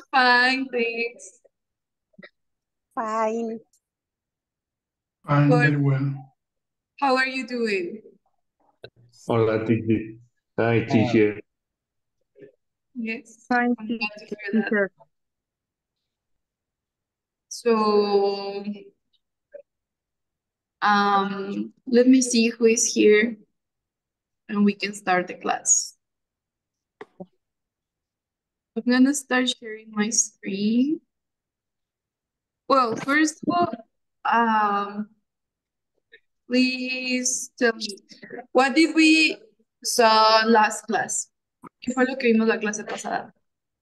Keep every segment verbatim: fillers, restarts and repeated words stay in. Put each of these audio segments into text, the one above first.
Fine, thanks. Fine. Fine, What, very well. how are you doing? Hola, teacher. Hi, teacher. Yes, Fine, I'm glad to hear that. teacher. So, um, let me see who is here and we can start the class. I'm gonna start sharing my screen. Well, first of all, um, please tell me, what did we saw last class? ¿Qué fue lo que vimos la clase pasada?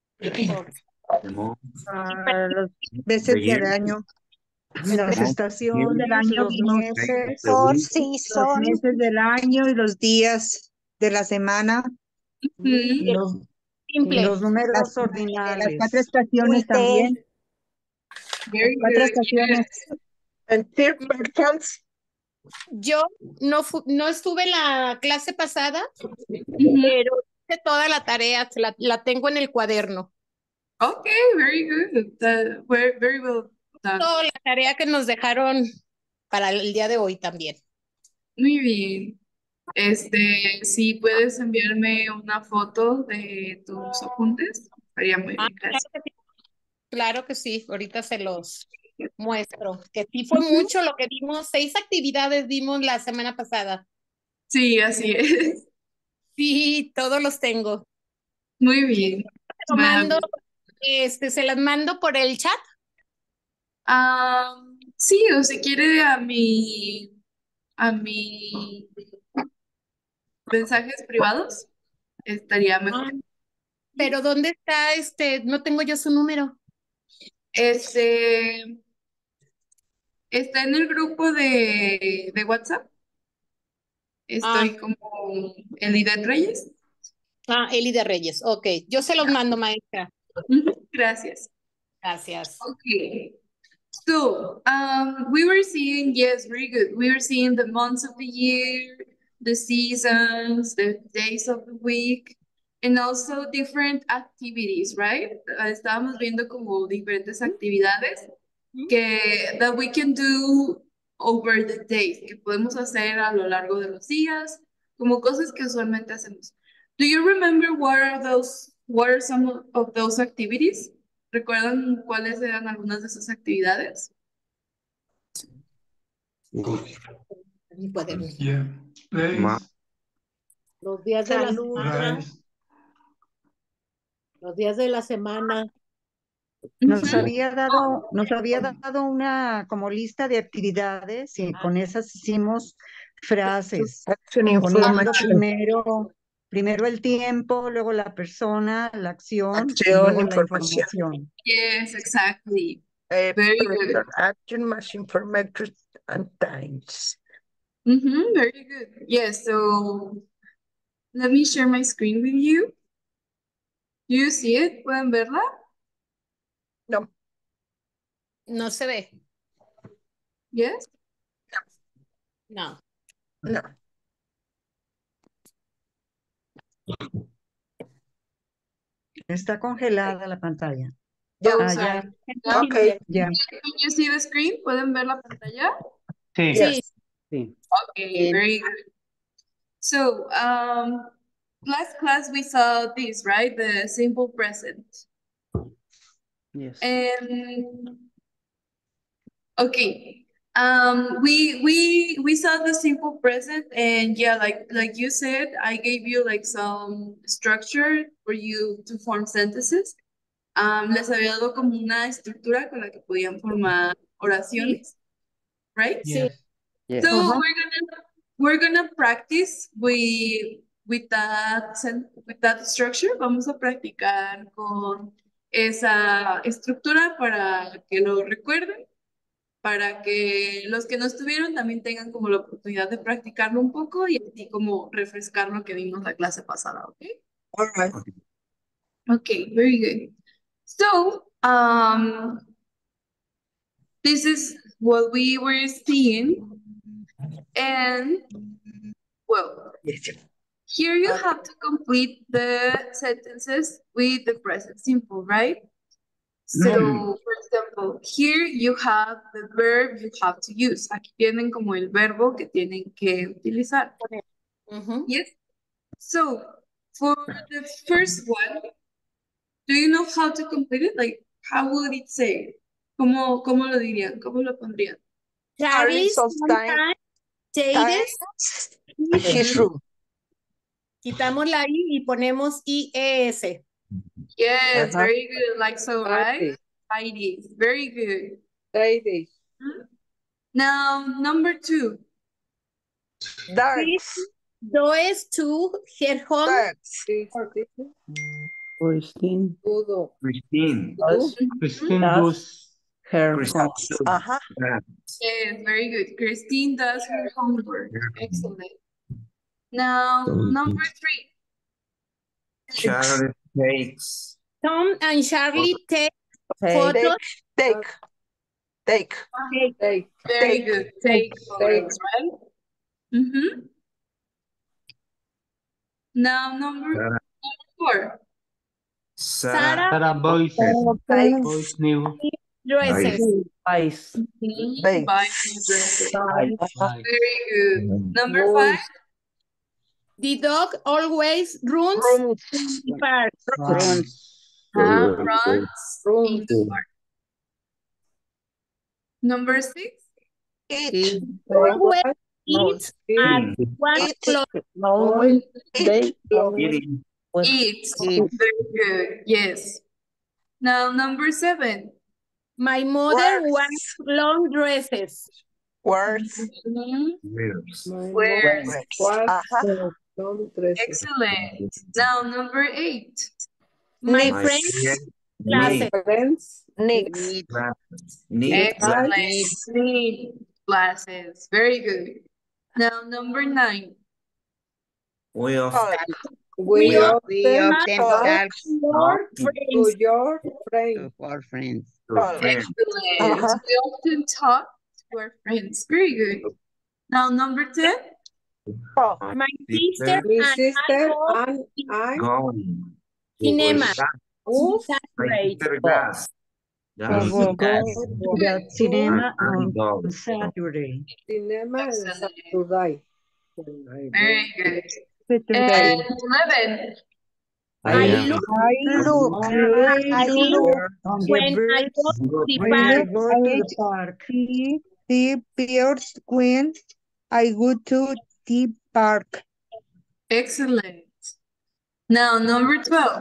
Ah, los meses del año, las del estaciones, año, los meses, Four los season, meses del año y los días de la semana, Mm, los, simple. los números las, las ordinales. cuatro estaciones Winter, también. very Cuatro good. estaciones. And third persons. Yo no, fu- no estuve en la clase pasada, Mhm. pero hice toda la tarea, se la, la tengo en el cuaderno. Okay, very good. That, very, very well done. Toda la tarea que nos dejaron para el día de hoy también. Muy bien. Este, si puedes enviarme una foto de tus apuntes, estaría muy Ah, bien, claro gracias. que sí, claro que sí, ahorita se los muestro. Que sí fue mucho lo que vimos, seis actividades vimos la semana pasada. Sí, así es. Sí, todos los tengo. Muy bien. Lo Me da mando, gusto. este, se las mando por el chat. Ah, sí, o si quiere a mi, a mi mensajes privados, estaría mejor. Ah, pero ¿dónde está este? No tengo yo su número. Este, está en el grupo de, de WhatsApp. Estoy Ah, como Elidet Reyes. ah, Eli de Reyes. Ok, yo se los mando, maestra. Ujú, gracias. Gracias. Okay. So, um, we were seeing, yes, very good. We were seeing the months of the year, the seasons, the days of the week, and also different activities, right? Ah, estábamos viendo como diferentes actividades que that we can do over the days, que podemos hacer a lo largo de los días, como cosas que usualmente hacemos. Do you remember what are those, what are some of- of those activities? ¿Recuerdan cuáles eran algunas de esas actividades? Mi cuaderno. Yeah. Place, Ma- Los días de la salud, semana, price, los días de la semana. nos Ujú. había dado, nos había dado una como lista de actividades y con esas hicimos frases, Action poniendo information. primero, primero el tiempo, luego la persona, la acción y Acción, luego la información. información. Yes, exactly. Eh, Very good. person, action, más information, and times. Mhm, very good. Yes, so let me share my screen with you. Do you see it? ¿Pueden verla? No, No se ve. Yes. No. no. Está congelada la pantalla. Ya. Oh, Ah, sorry. ya, Yeah. Okay. ya. Can you see the screen? ¿Pueden ver la pantalla? Sí. Yes. Sí. Okay, very good. So, um, last class we saw this, right? The simple present. Yes. And okay, um, we we we saw the simple present, and yeah, like like you said, I gave you like some structure for you to form sentences. Um, les había dado como una estructura con la que podían formar oraciones, right? Sí. yes. So Ajá. we're gonna we're gonna practice with with that sen- with that structure. Vamos a practicar con esa estructura para que lo recuerden, para que los que no estuvieron también tengan como la oportunidad de practicarlo un poco y así como refrescar lo que vimos la clase pasada, ¿ok? All right. Okay, very good. So, um, this is what we were seeing, and well, Yes. here you Okay. have to complete the sentences with the present simple, right? So, for example, here you have the verb you have to use. Aquí tienen como el verbo que tienen que utilizar. Ujú. Yes. So, for the first one, do you know how to complete it? Like, how would it say? ¿Cómo, cómo lo dirían? ¿Cómo lo pondrían? Charlie Charlie sometimes sometimes times his room. quitamos la I y ponemos I E S. Yes, Uh-huh. very good. Like so, right? Tidy. Very good. Tidy. Now, number two. Darts. Goes to her home. Darts. Christine. Todo. Christine. Does. Christine Does. does Her Christine home. does Uh-huh. that. Yes, very good. Christine does her homework. Excellent. Now, number three. Charlie takes. Tom and Charlie take Take. photos. Take. Take. Take. Take. Very Take. good. Take photos, right? Mm-hmm. Now, number, Sarah. number four. Sarah. Sarah Sarah boys. Takes. Boys new. dresses. Ice. Mhm. Bakes. Buy new dresses. Ice. Very good. Number Boys. five. The dog always runs Rooms. in the park. Runs. Uh, runs in Rooms. the park. Number six. Eat. Eat. Always No, eats at Eating. one Eat. o'clock. Always. They. Eat. Eating. Eat. Very good. Yes. Now, number seven. My mother Words. wears long dresses. Words. Mhm. Wears. Wears. Words. Was. Uh-huh. Son dresses. Excellent. Now, number eight. My Needs. friend's My glasses. friends. Needs. Need Excellent. Needs. Need glasses. Very good. Now, number nine. We of Oh, We We often We often talk talk Your to friends. your friends. to our friends. to oh. friends. Excellent. Uh-huh. We often talk to our friends. Very good. Now, number ten. Oh. My Sister sister My and I sister go and I going. cinema. go My Saturday. sister does. Does. We go Yes. to the cinema And I on go. Saturday. cinema and Excellent. Saturday. Very good. Saturday. And eleven. I I am. look I Look. I I look look on the when I birds go to the when I park. go to the park. See the birds when I go to the park. Excellent. Now, number twelve.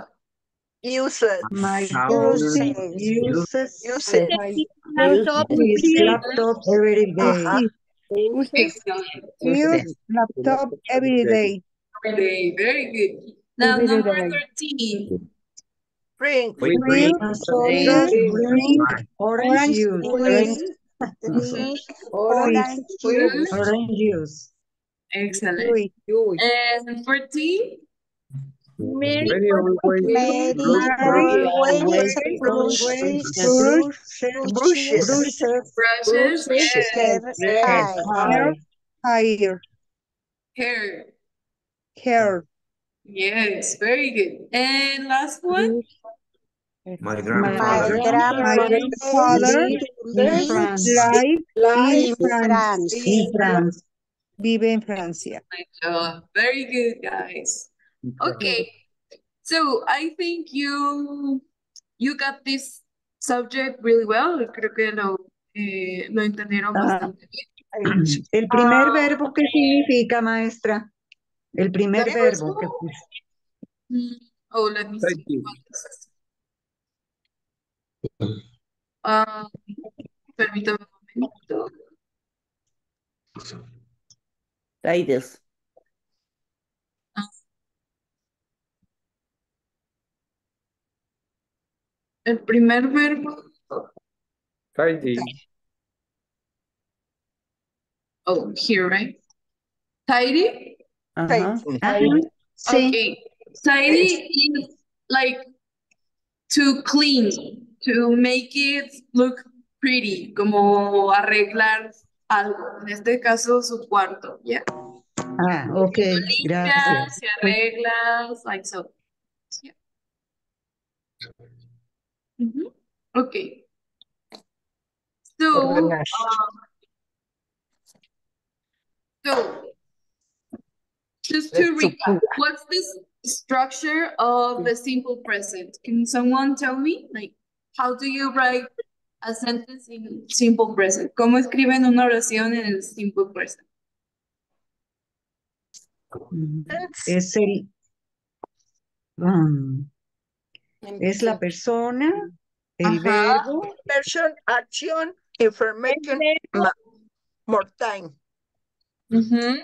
Uses. My How cousin Uses. uses Uses. His laptop his every day. laptop every day. Uh-huh. Uses Excellent. use laptop every day. Every day. Very good. Now, Every number day. thirteen. Drink. we Drink, drink drink, drink Orange orange juice. juice. Drink. Orange Juice. Orange juice. Excellent. Juice. juice. And fourteen. Mary Mary always Mary brush Mary always always brushes brushes Brushes. brushes Brushes. Brushes. Yes. her Hi. hair. hair, Hair. hair. Yes. Very good. And last one. My My grandfather. My My grandfather grandfather in France. live Live in in France. France. In France. Vive en Francia. Good job. Very good, guys. Okay. So I think you you got this subject really well. Creo que lo, eh, lo entendieron Ah. bastante bien. El primer Ah, verbo, ¿qué significa, maestra? El primer The verbo first que one? puse. Mm, Oh, let me Thank see. you. What is this? Ah, permítame un momento. Tides. El primer verbo. Tidy. Oh, here, right? Tidy? Ajá. Ah, sí. Okay. Tidy is like to clean, to make it look pretty, como arreglar algo. En este caso, su cuarto, ¿ya? Ah, ok, Limpia, gracias. se arregla, like so. Yeah. Mhm. Okay. So, Organized. um, so just to recap, Estructura. what's this structure of the simple present? Can someone tell me, like, how do you write a sentence in simple present? ¿Cómo escriben una oración en el simple present? It's Es el, um, es la persona, el Ajá. verbo, person, action, information, verbo. ma- more time, Mhm.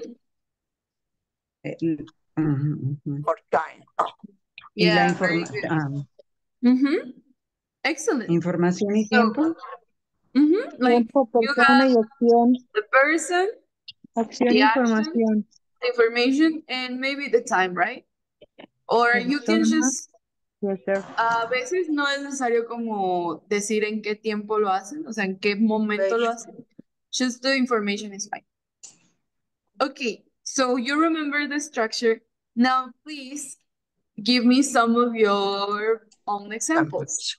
el- ujú, ujú. more time. y la Yeah, very información, good. Mhm. Excellent. información y So, tiempo, mhm, like Tiempo, you persona have y acción. the person, Acción, the action, información. the information, and maybe the time, right? Or you can Persona. just, Yes, sir. a veces no es necesario como decir en qué tiempo lo hacen, o sea, en qué momento lo hacen. Just the information is fine. Okay, so you remember the structure. Now, please give me some of your own examples.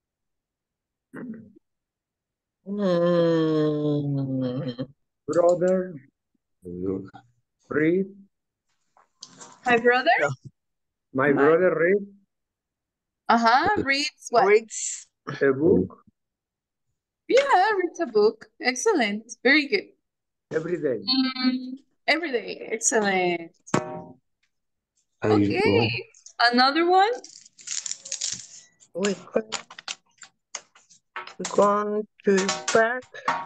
Mm, Brother, read. My brother, no. My My- brother read uh-huh, reads what? Reads a book Yeah, reads a book. Excellent. Very good. every day. Mm, every day. Excellent. I Okay. go. Another one? we go, we gone to back.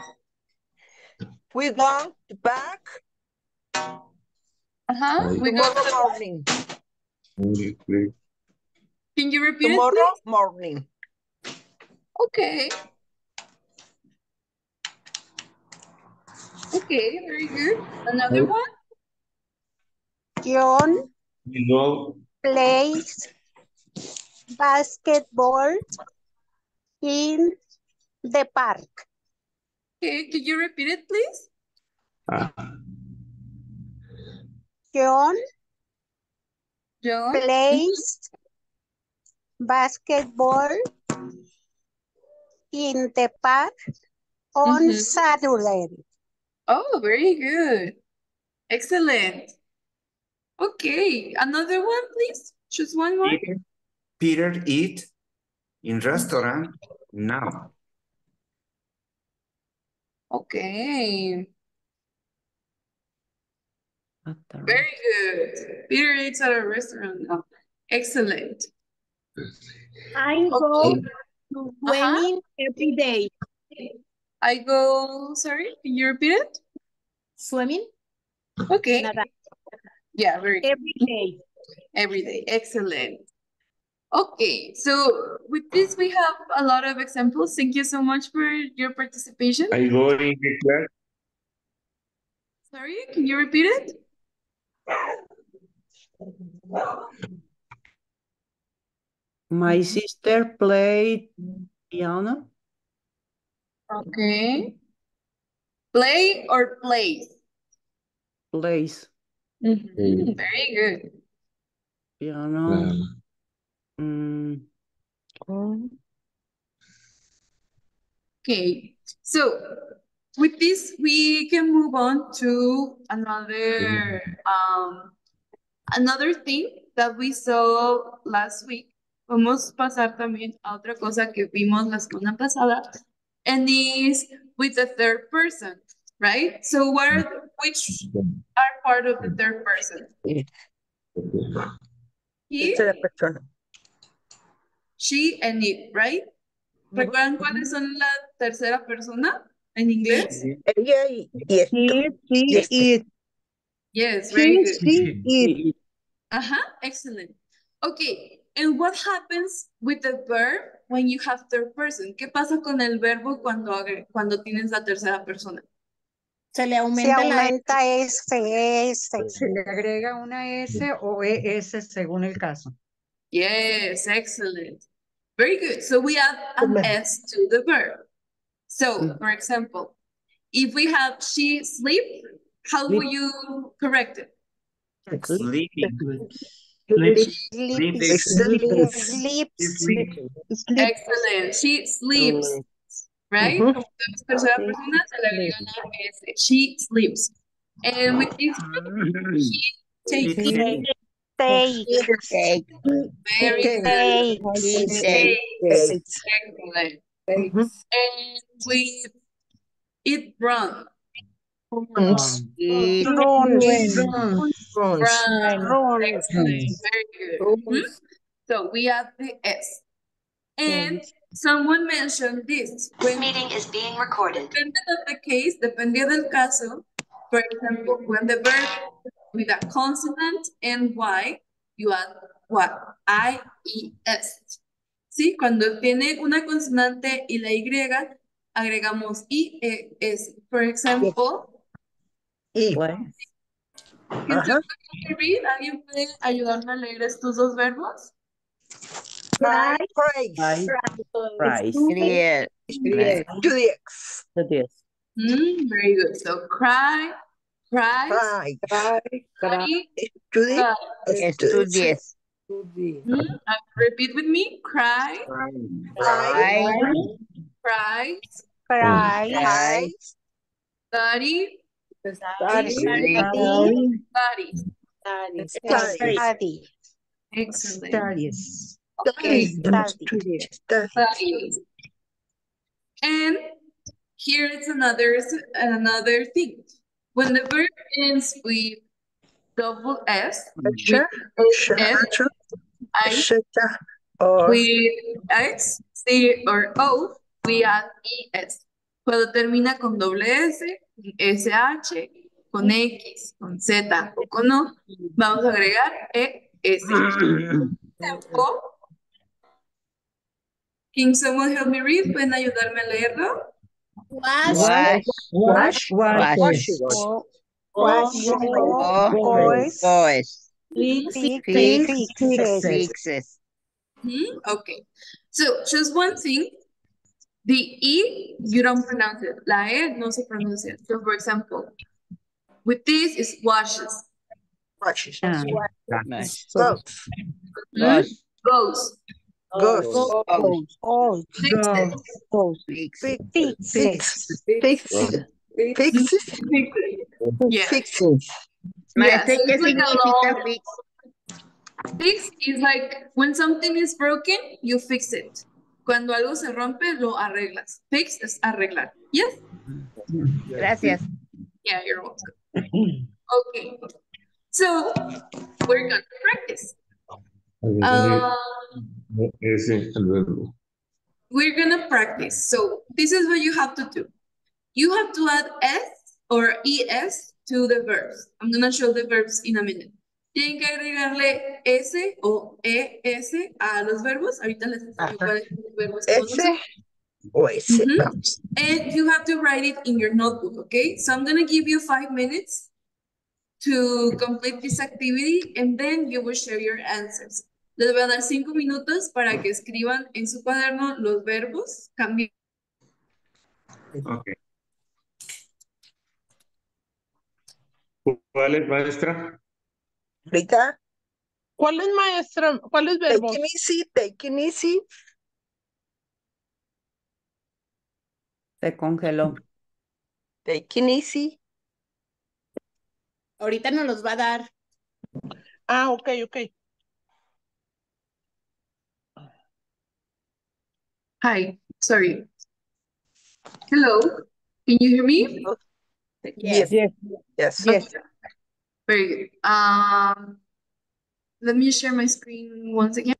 We gone to back Uh-huh. I- We go to tomorrow the morning. Only Can you repeat it, Tomorrow please? morning. Okay. Okay, very good. Another one? John you know, plays basketball in the park. Okay, can you repeat it, please? ah, John John? plays basketball in the park on Mhm. Saturday. Oh, very good. Excellent. Okay, another one, please. Choose one more. Peter, Peter eat in restaurant now. Okay, At the very good. Peter eats at a restaurant now. Excellent. I go to swimming every day. I go, sorry, can you repeat it? Swimming Okay. Nada. Yeah, very good. every day. Every day. Excellent. Okay, so with this, we have a lot of examples. Thank you so much for your participation. I go in the class. Sorry, can you repeat it? My sister played piano. Okay. Play or plays? Plays Mhm, very good. piano. Um, Mm, Okay, so with this, we can move on to another um another thing that we saw last week. Vamos a pasar también a otra cosa que vimos la semana pasada, and is with the third person, right? So what are the- which are part of the third person? He, Tercera persona. she, and it, right? ¿Recuerdan cuáles son la tercera persona en inglés? Ella y, y esto. He, she, Y este. it. Yes, very He, good. she, it. Uh-huh, excellent. Okay, and what happens with the verb when you have third person? ¿Qué pasa con el verbo cuando, agre- cuando tienes la tercera persona? Se le Se aumenta la aumenta S, S. se le agrega una S o E S según el caso. Yes, excellent. Very good. So we add an Amen. S to the verb. So, for example, if we have she sleep, how will Sleep. you correct it? Sleeping. Sleep. Sleep. Sleep. Sleep. Excellent. She sleeps, right? Mhm. Como es tercera persona, se le agrega la S. She sleeps. And with this, she takes. Take. Take. Very good. Take. Takes. Takes. Excellent. Mhm. And with it run. Runs. Runs. Runs. Runs. Run. Runs. Excellent. Very good. Mhm. So we add the S. And someone mentioned this. When Meeting is being recorded. depending on the case, dependía del caso, for example, when the verb with a consonant and Y, you add what? I, E, S. ¿Sí? Cuando tiene una consonante y la Y, agregamos I, E, S. For example, Y. Pues, can Ajá. somebody read? ¿Alguien puede ayudarme a leer estos dos verbos? Cry. Praise. Price. Price. Yes. Yes. To the X. To this. Mm, very good. So cry, cries, Cry. Cry. study, To the cry. Estudies. Mm, uh, repeat with me. Cry, Cry. cries, Cry. study, Study. study. Study. Study. Excellent. Studies. Okay. Study. Study. And here is another another thing. When the verb ends with double S, with Sure. Sure. S, I, Sure. Or with X, C, or O, we add E S. Cuando termina con doble S, S H, con X, con Z o con O, vamos a agregar E S. Example. Can someone help me read? ¿Pueden ayudarme a leerlo? Wash. Wash. wash. Wash. Wash. Wash. Voice. Voice. Fix. Fix. Fixes. Fixes. Hmm, okay. So, just one thing. The E, you don't pronounce it. La E no se pronuncia. So, for example, with this is washes. Washes. Ah, Wash. Goes. Hmm? Goes. Goes. Goes. Oh, Fixes. Fix. Fix. fix. Fixes. Fixes. Yeah. Fixes. Yeah, Maestra, so ¿qué it's like a significa long- fix? Fix is like when something is broken, you fix it. Cuando algo se rompe, lo arreglas. Fix es arreglar. Yes? Gracias. Yeah, you're welcome. Okay. So, we're going to practice. Um, Ese, el verbo. we're going to practice. So, this is what you have to do. You have to add S or E S to the verbs. I'm going to show the verbs in a minute. Tienen que agregarle S o E S a los verbos. Ahorita les enseño cuáles son los verbos que vamos a S o S. Mhm. Vamos. And you have to write it in your notebook, okay? So I'm gonna give you five minutes to complete this activity and then you will share your answers. Les voy a dar cinco minutos para que escriban en su cuaderno los verbos. Cambien. Okay. ¿Cuál es, maestra? Ahorita. ¿Cuál es maestra? ¿Cuál es verbo? Take it easy. Take it easy. Se congeló. Take it easy. Ahorita nos los va a dar. Ah, ok, ok. Hi, sorry. Hello, can you hear me? Yes. Yes. Yes. Okay. Very good. Um, let me share my screen once again.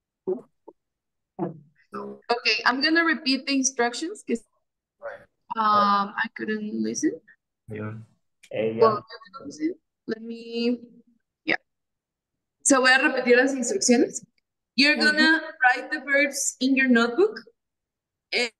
Okay, I'm gonna repeat the instructions because um I couldn't listen. Well, I couldn't listen. Let me, yeah. So voy a repetir las instrucciones. You're gonna write the verbs in your notebook. And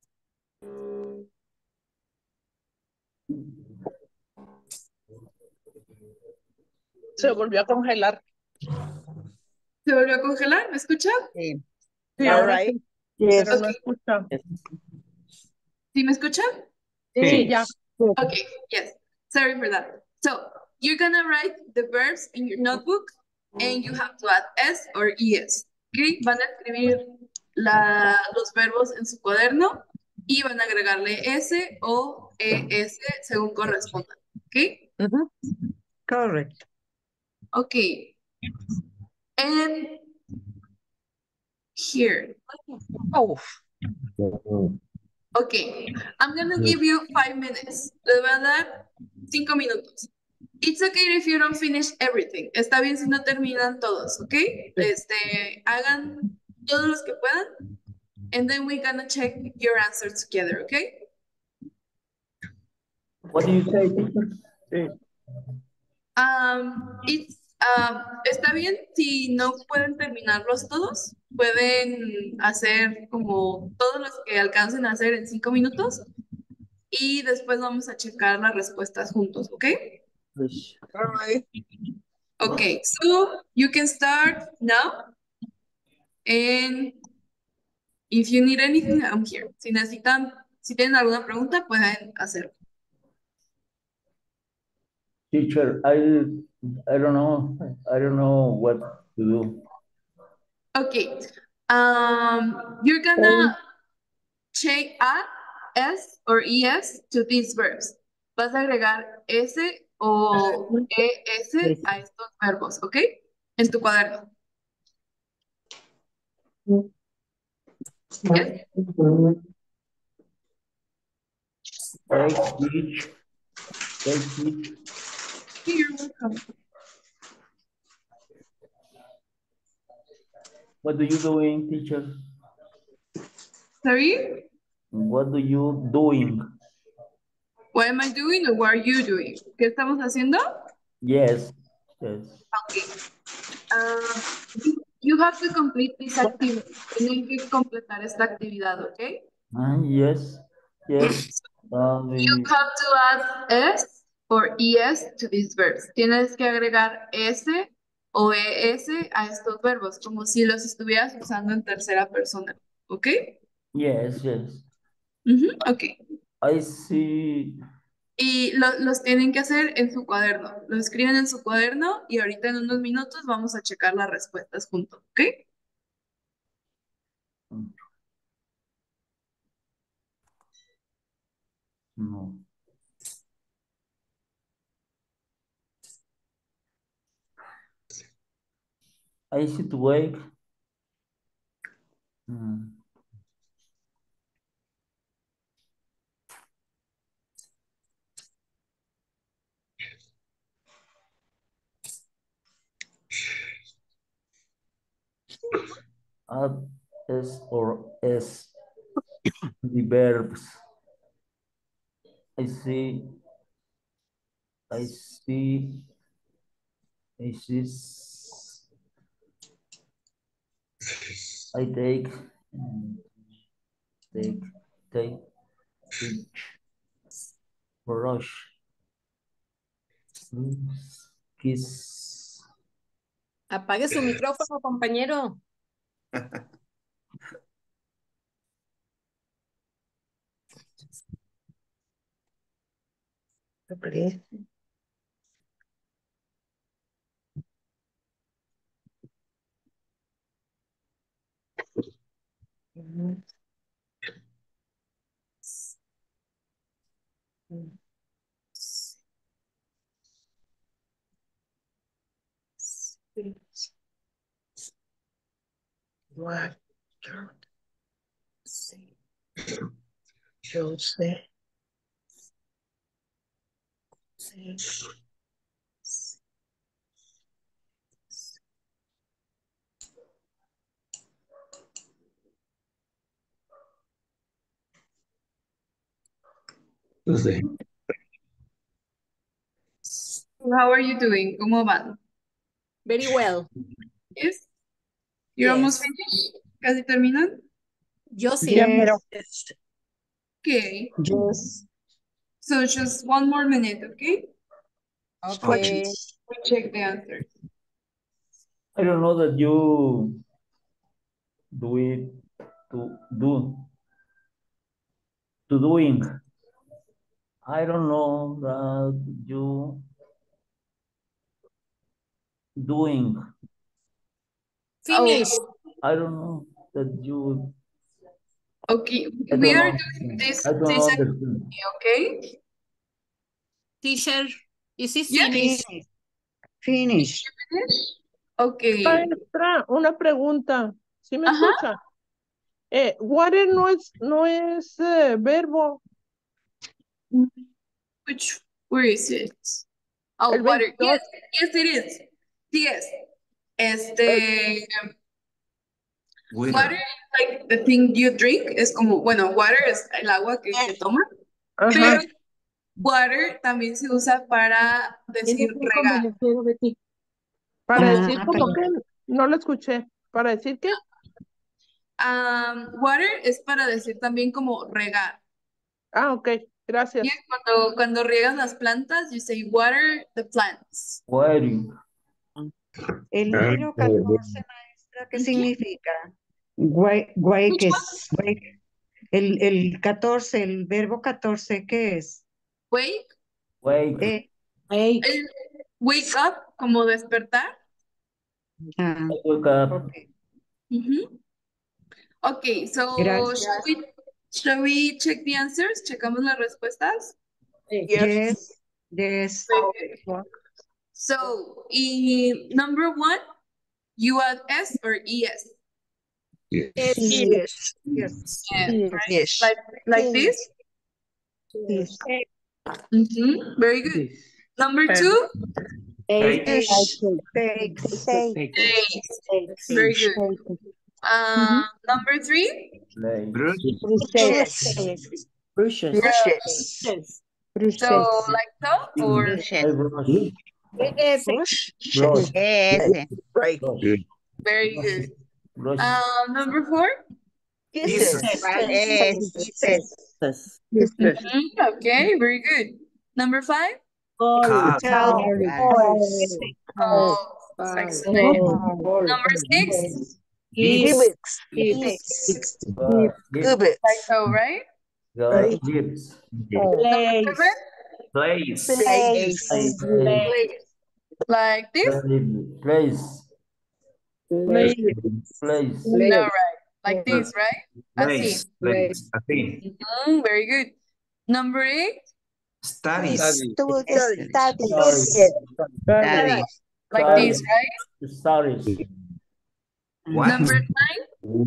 Se volvió a congelar. ¿Se volvió a congelar? ¿Me escuchan? Sí. Sí, All ahora right. sí, Yes. pero no Okay. escucha. ¿Sí me escuchan? Sí, ya. Okay, yes. Sorry for that. So you're gonna write the verbs in your notebook and you have to add S or es. ¿Ok? Van a escribir la, los verbos en su cuaderno y van a agregarle S o es según corresponda. ¿Ok? Mhm. Correct. Okay. And here. Oh, Okay. I'm gonna give you five minutes. Les voy a dar cinco minutos. It's okay if you don't finish everything. Está bien si no terminan todos, ¿ok? Este, hagan todos los que puedan. And then we're gonna check your answers together, okay? What do you say, teacher? Sí. Um, it's, um, está bien si no pueden terminarlos todos. Pueden hacer como todos los que alcancen a hacer en cinco minutos. Y después vamos a checar las respuestas juntos, ¿ok? Yes. all right. Okay, so you can start now. And if you need anything, I'm here. Si necesitan, si tienen alguna pregunta, pueden hacerlo. Teacher, I I don't know. I don't know what to do. Okay. Um, you're gonna check add S or es to these verbs. Vas a agregar S o es a estos verbos, ¿ok? En tu cuaderno. Yes? Take each. Take each. You're welcome. What do you doing, teacher? Sorry? What do you doing? What am I doing or what are you doing? ¿Qué estamos haciendo? Yes. Yes. Okay. Uh, you, you have to complete this activity. Tienen que completar esta actividad, ¿ok? Ah, yes. Yes. Um, You have to add S or es to these verbs. Tienes que agregar S o es a estos verbos, como si los estuvieras usando en tercera persona, ¿ok? yes, yes. Ujú, ok. I see. Y lo- los tienen que hacer en su cuaderno. Lo escriben en su cuaderno y ahorita en unos minutos vamos a checar las respuestas juntos, ¿ok? No. I see to wake. Hmm. Add S or S the verbs. I see. I see. I see. I take. mm, Take. Take. Each. Brush. Kiss. Apague su micrófono, compañero. Please. Mhm. What? Jose. Tuesday. How are you doing? ¿Cómo van? Very well. Yes? You're almost Yes. finished? ¿Casi terminan? Yo sí. Yes. Okay. Yes. So just one more minute, okay? Okay. We check the answers. I don't know that you do it to do to doing. I don't know that you doing. Finish. I don't know that you. Okay, I we don't are know. doing this, I don't this understand. activity, okay? Teacher, is it Yes. finish? Finish. Finish. Okay. Maestra, una pregunta. ¿Sí me Ajá. escucha? Eh, water no es, no es eh, verbo. Which, where is it? Oh, El water. veintidós. Yes, yes, it is. Yes. Este, water is like the thing you drink. Es como, bueno, water es el agua que, que tomas. Ajá. Pero water también se usa para decir regar. Para Ah, decir como perdón. que no lo escuché. ¿Para decir qué? Um, water es para decir también como regar. Ah, ok. Gracias. Yeah, cuando, cuando riegas las plantas, you say water the plants. Wearing. El número catorce, maestra, ¿qué significa? Guay, guay, Which que es, guay. El, el catorce, el verbo catorce, ¿qué es? Wake, Wake. Eh, el wake up, como despertar. ah, Wake up. ok. Mhm. Okay, so Gracias. shall we, shall we check the answers? ¿Checamos las respuestas? Yes, yes. Okay. So, in number one, you add S or E S? Yes. Yes. Yes. Yeah, right? Yes. Like, like this? Yes. Mhm. Very good. Number two, Fish. Steaks. Steaks. eggs. Very good. Uh, number three, Play. Brushes. Brushes. brushes. Brushes. So, like so, or Brushes. I brush. Ese. Brush. Ese. Right. Good. very good. Brush. Um, number four, Kisses. Ese. Yes. Mhm. Okay, very good. Number five, Calls. oh, excellent. Number six, Gimmicks. Gibbs. Gimmicks. like so, right? Gibbs. Number seven, Place. Place. like this? Place. Place. No, right. Like this, right? Así. Place. Así. Mhm, very good. Number eight, Studies. Studies. like this, right? Stories. Number nine,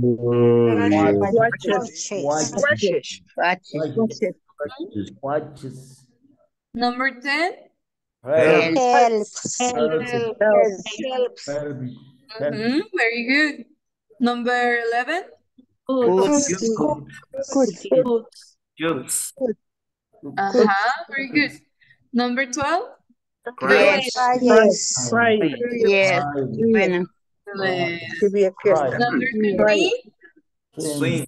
Watches. Watches. Watches. Watches. number ten, Help. Helps. Helps. mhm, very good. Number eleven, Jokes. uh-huh, very good. Number twelve, Cries. Yes. Right. Yes. Bueno. excellent. Que vi aquí está. Number thirteen, Swim.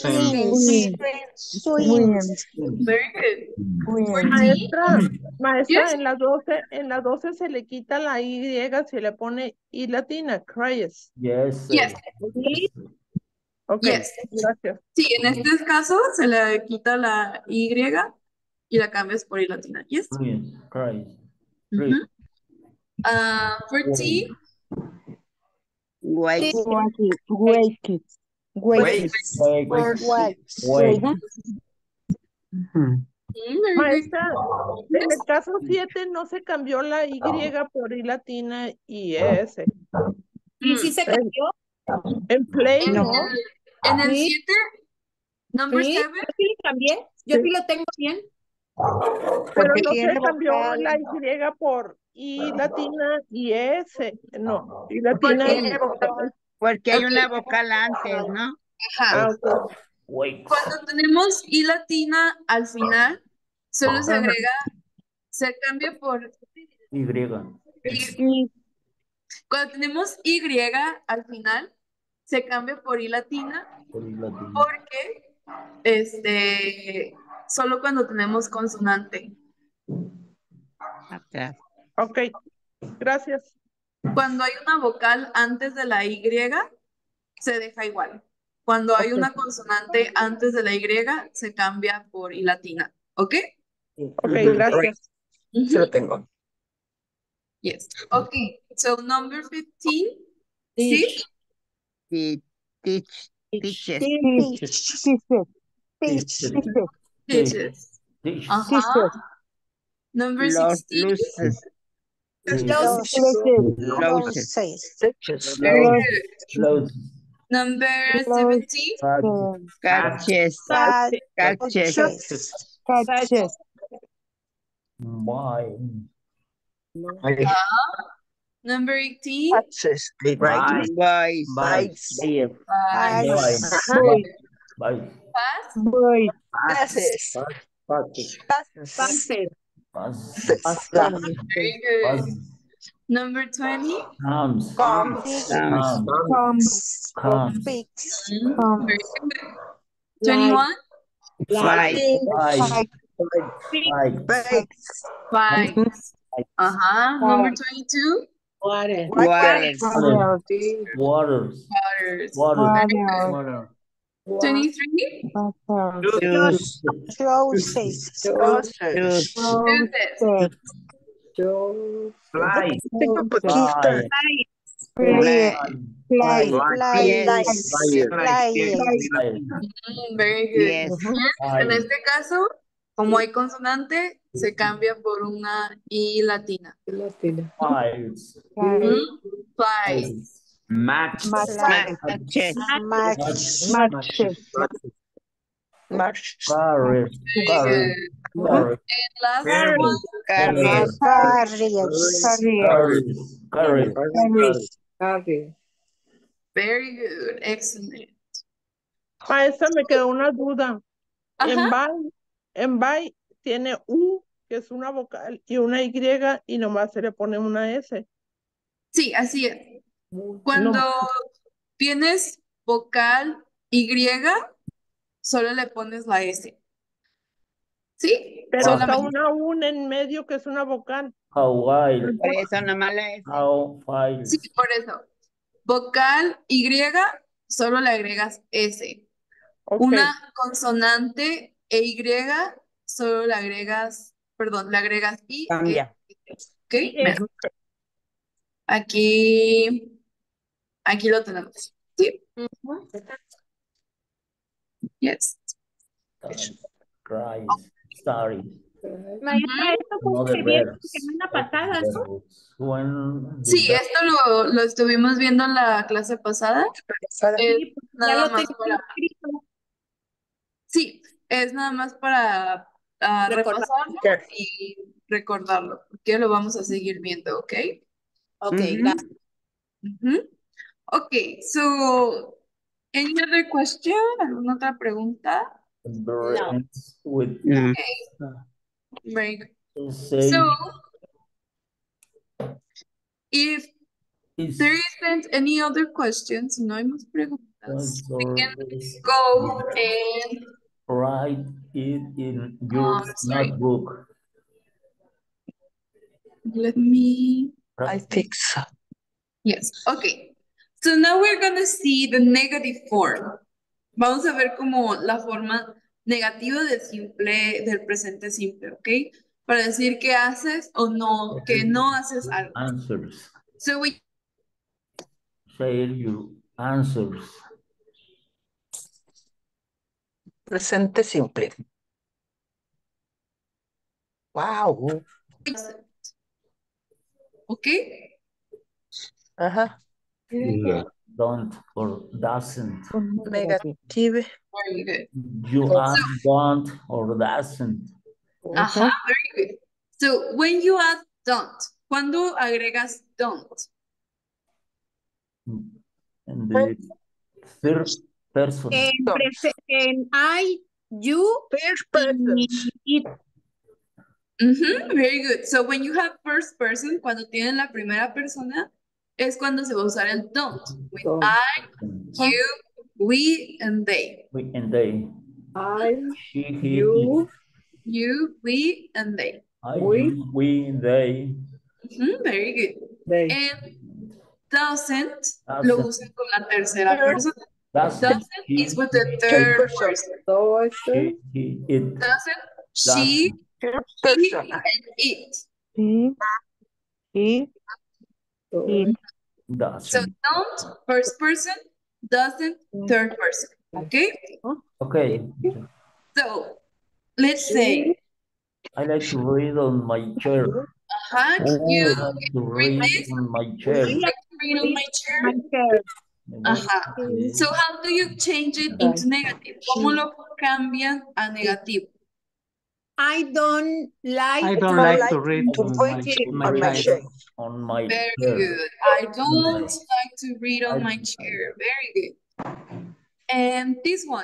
very good. fourteen, Maestra, maestra, Yes. en las doce, en las doce se le quita la Y, se le pone I latina, cries. Yes. yes, Ok, yes. gracias. Sí, en este caso se le quita la Y y la cambias por I latina. Yes. Cries. Cries. Mhm. Uh, fourteen, Wait. Wake. Wake. Wake. Wake. mm, very good. Maestra, en el caso siete no se cambió la Y por I latina y S. ¿Y si se cambió? En play, En, ¿no? en el Sí. siete, number Sí, seven, yo sí lo cambié. Yo sí lo tengo bien. Pero Porque no se tiene cambió vocal. la Y por I latina y S. No, I latina y Tiene vocal. Porque hay una vocal antes, ¿no? ajá. Ah, ok. Wake. Cuando tenemos I latina al final, solo se Ajá. agrega, se cambia por Y. Y. Cuando tenemos Y al final, se cambia por I latina porque este solo cuando tenemos consonante. Okay. Ok, gracias. Cuando hay una vocal antes de la Y, se deja igual. Cuando hay una consonante antes de la Y, se cambia por I latina. ¿Ok? Ok, gracias. Ujú. Se lo tengo. Yes. Okay. So number fifteen. Teach. Teach. Teach. Teaches. Teach. Teach. Teaches. Uh-huh. Number Los sixteen. luces. Loses. Loses. Very good. Close. Number seventeen. Catches. Catches. Catches. Catches. Bye. Uh, number eighteen. Access. Bye. Boys. Bye. Bye. Bye. Bye. Bye. Pass. Boy. Passes. Passes. Passes. Pass. Very good. Pass. Number twenty. Comes. Comes. Comes. Comes. Comes. Fix. Mm, Comes. very good. twenty-one. Fight. Five. Fight. Five. Five. Uh-huh. Number twenty-two. Water. Waters. Water. Waters. Waters. Water. Water. twenty-three. Water. Juice. Roses. Juice. Juices. Roses. Fly. Fly. Fly. Fly. Fly. Yes. Fly. Mm, very good. Yes. En este caso, como hay consonante, se cambia por una I latina. Files. Mm, Flies. Match. Matches. Match. Matches. March. Carrier. Carrier. Carrier. And last Carry. one. Carries. Carriers. Carrier. Carrier. Very good. Excellent. Maestra, me quedó una duda. En Ajá. bye, en bye tiene U, que es una vocal, y una Y, y nomás se le pone una S. Sí, así es. Cuando tienes vocal Y, solo le pones la S. ¿Sí? Pero está Solamente. una U en medio que es una vocal. Hawaii. Por eso nomás la S. How files. Sí, por eso. Vocal Y, solo le agregas S. Ok. Una consonante E Y, solo le agregas, perdón, le agregas I. Cambia. E, ¿ok? Mira. Aquí, aquí lo tenemos. Sí. Yes. Cries. Sorry. Maestra, esto fue Another que vieron verbs. la semana pasada, ¿no? Verbs. When Sí, the- esto lo, lo estuvimos viendo en la clase pasada. Es Sí, pues ya nada lo más tengo para, escrito. sí, es nada más para ah, Recordar. repasarlo y recordarlo, porque lo vamos a seguir viendo, ¿ok? Ok, Ujú. gracias. Ujú. Ok, so, any other question? ¿Alguna otra pregunta? ends with No. Very good. say So, if is there isn't any other questions, si no hay más preguntas, we or can is go and write it in your Um, sorry. notebook. let me, I fix. yes, okay. So now we're gonna see the negative form. Vamos a ver como la forma negativa del simple, del presente simple, ¿ok? Para decir que haces o no, que no haces algo. Answers. So we, Share your answers. Presente simple. Wow. ¿ok? Ajá. Don't or doesn't. Negative. Very good. You add don't or doesn't. Ajá, very good. So when you add don't, ¿cuándo agregas don't? And the third person. En, prese- en I, you, First y person. it. Ujú, very good. So when you have first person, cuando tienen la primera persona, es cuando se va a usar el don't. With Don't. I, you, we, and they. We and they. I, She, he, you, it. You, we, and they. I, we. you, we, they. Ujú, very good. they. And doesn't, Doesn't. lo usan con la tercera Third. persona. Doesn't. Doesn't He, is with the Third third person. person. So she, he, it. Doesn't, she, Doesn't. third he, person. and it. Sí. He, he So Doesn't. don't, first person, doesn't, third person. Okay? Okay. So let's say, I like to read on my chair. uh-huh, I you like to read read this, on my chair. I like to read on my chair. Ajá. So how do you change it into negative? ¿Cómo lo cambian a negativo? I don't like I don't like to read on my, on my my chair. chair. On my Very chair. good. I don't like to read on my chair. Very good. And this one.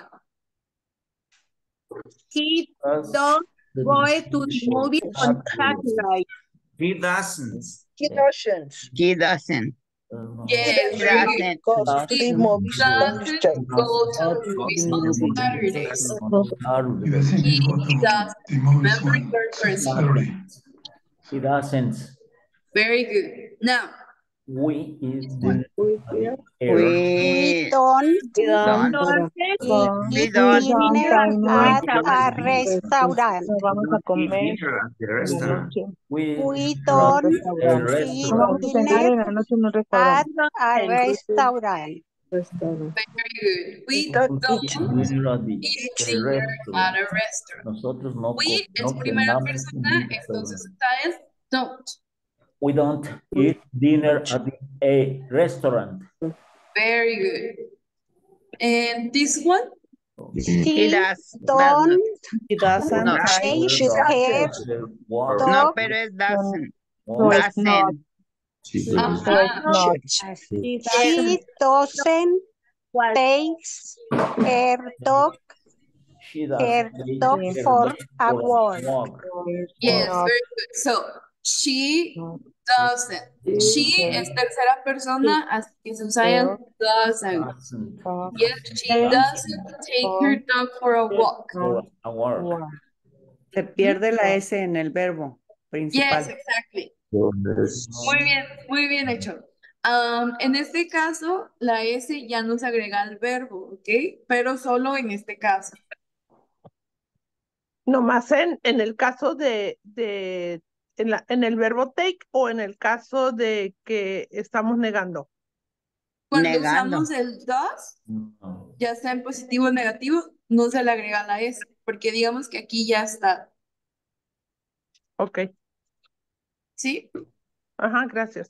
he That's don't the go to the definition. movie on Saturday. He doesn't. He doesn't. He doesn't. Uh, Yes, He very good. doesn't. Go to He the movies on doesn't Saturday. go to not the movies the on movies Saturdays. on He Saturday. doesn't He go to does. the movies Remember on third person. Saturday. He doesn't. Very good. Now, We is the air. We don't don't. Entonces, eat We don't. dinner Dinner at a restaurant. no vamos a Eat comer dinner at the en la restaurant. noche We We at don't a no eat restaurant. vamos a cenar dinner en la noche en un at restaurante. a restaurant. very good. We Don't don't eat Dinner at the eat el dinner restaurant. at a restaurant. Nosotros no, We co- no es primera cenamos en persona, un entonces restaurante. esta es don't. We don't eat dinner at the, a restaurant. Very good. And this one? He He does. don't He doesn't. No. take She care doesn't. What? No, dog pero es doesn't. No, it's not. Doesn't. Ajá. So it's not. he She doesn't take her dog She her doesn't dog take her for dog a for walk. walk. Yes, Not. very good. So, she No. doesn't. She es tercera persona, así que se usa el doesn't. Doesn't Yes, she doesn't take her dog for a walk. for a walk. Se pierde la S en el verbo principal. Yes, exactly. Muy bien, muy bien hecho. Um, en este caso, la S ya no se agrega al verbo, ¿ok? Pero solo en este caso. Nomás en, en el caso de, de en, la, en el verbo take o en el caso de que estamos negando. Cuando Negando. usamos el does, No. ya sea en positivo o negativo, no se le agrega la S, porque digamos que aquí ya está, Ok. ¿sí? Ajá, gracias.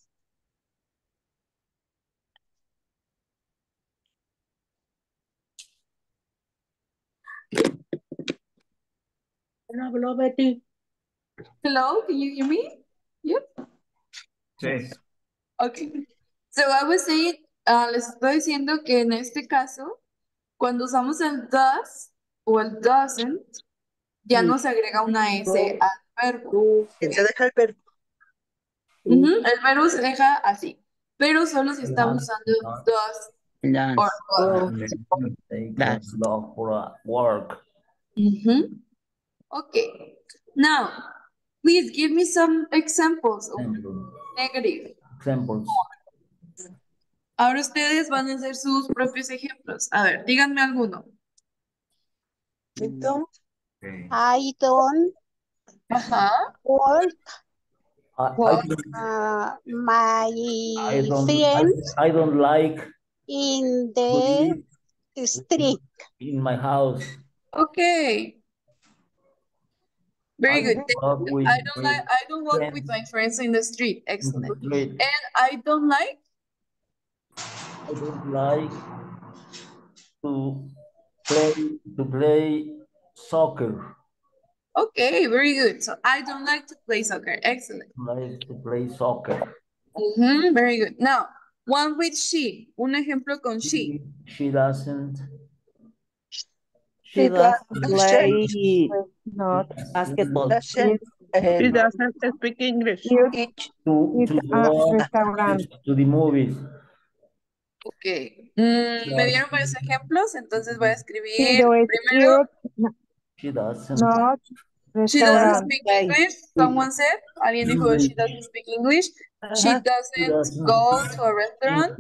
Habló Betty. Hello, can you hear me? Yep. Sí. Okay. So I was saying, uh, les estoy diciendo que en este caso, cuando usamos el does o el doesn't, ya no se agrega una S al verbo. Se deja el verbo. Ujú, el verbo se deja así, pero solo si estamos usando does Does. or was. Take That's- a dog for a walk. Mhm. Okay. Now, please give me some examples of Example. negative. Examples. Ahora ustedes van a hacer sus propios ejemplos. A ver, díganme alguno. Don't. Okay. I don't Ajá. walk I, I, Walk. don't- uh, my I don't, I, friends I don't like in to the eat street. in my house. Okay. Very I good. walk with I don't my like I don't walk with friends my friends in the street. in the Excellent. street. And I don't like I don't like to play to play soccer. Okay, very good. So I don't like to play soccer. Excellent. Like to play soccer. Mhm, very good. Now, one with she. Un ejemplo con she. She doesn't. She doesn't doesn't- play Not. basketball. Doesn't. She Uh, doesn't speak English. eat. To, It's to a go restaurant. to the movies. Okay. Mm, me dieron varios ejemplos, entonces voy a escribir Pero es primero. eat, She doesn't. not She doesn't restaurant. speak English. Someone said. Alguien dijo she doesn't speak English. She Ajá. doesn't doesn't go to a restaurant.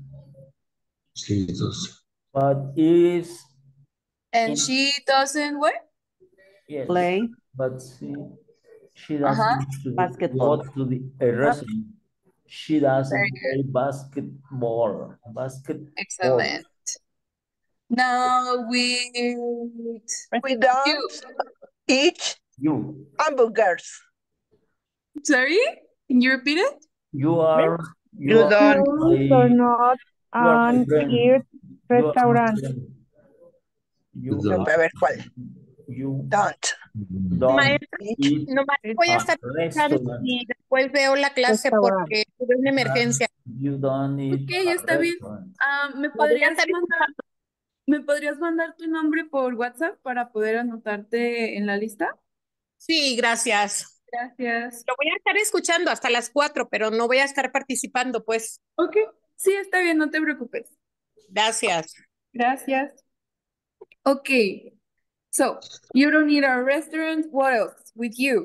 But is And she doesn't what? yes. Play. But she She Uh-huh. doesn't Basketball. go to the a restaurant. She doesn't Very play basketball. Basketball. Excellent. Now with We don't you. eat You. hamburgers. Sorry? Can you repeat it? You are. You, You are don't. my, You do not you are my and friend. eat You are my restaurant. friend. You, No, a ver cuál. you Don't. don't Maestra, eat nomás voy a a estar escuchando restaurant. y después veo la clase Restaurant. porque tuve una emergencia. You don't eat Ok, a está bien. restaurant. Ah, ¿me La voy a podrías estar mandar, escuchando. ¿me podrías mandar tu nombre por WhatsApp para poder anotarte en la lista? Sí, gracias. Gracias. Lo voy a estar escuchando hasta las cuatro, pero no voy a estar participando, pues. Ok, sí, está bien, no te preocupes. Gracias. Gracias. Okay, so you don't need a restaurant. What else with you?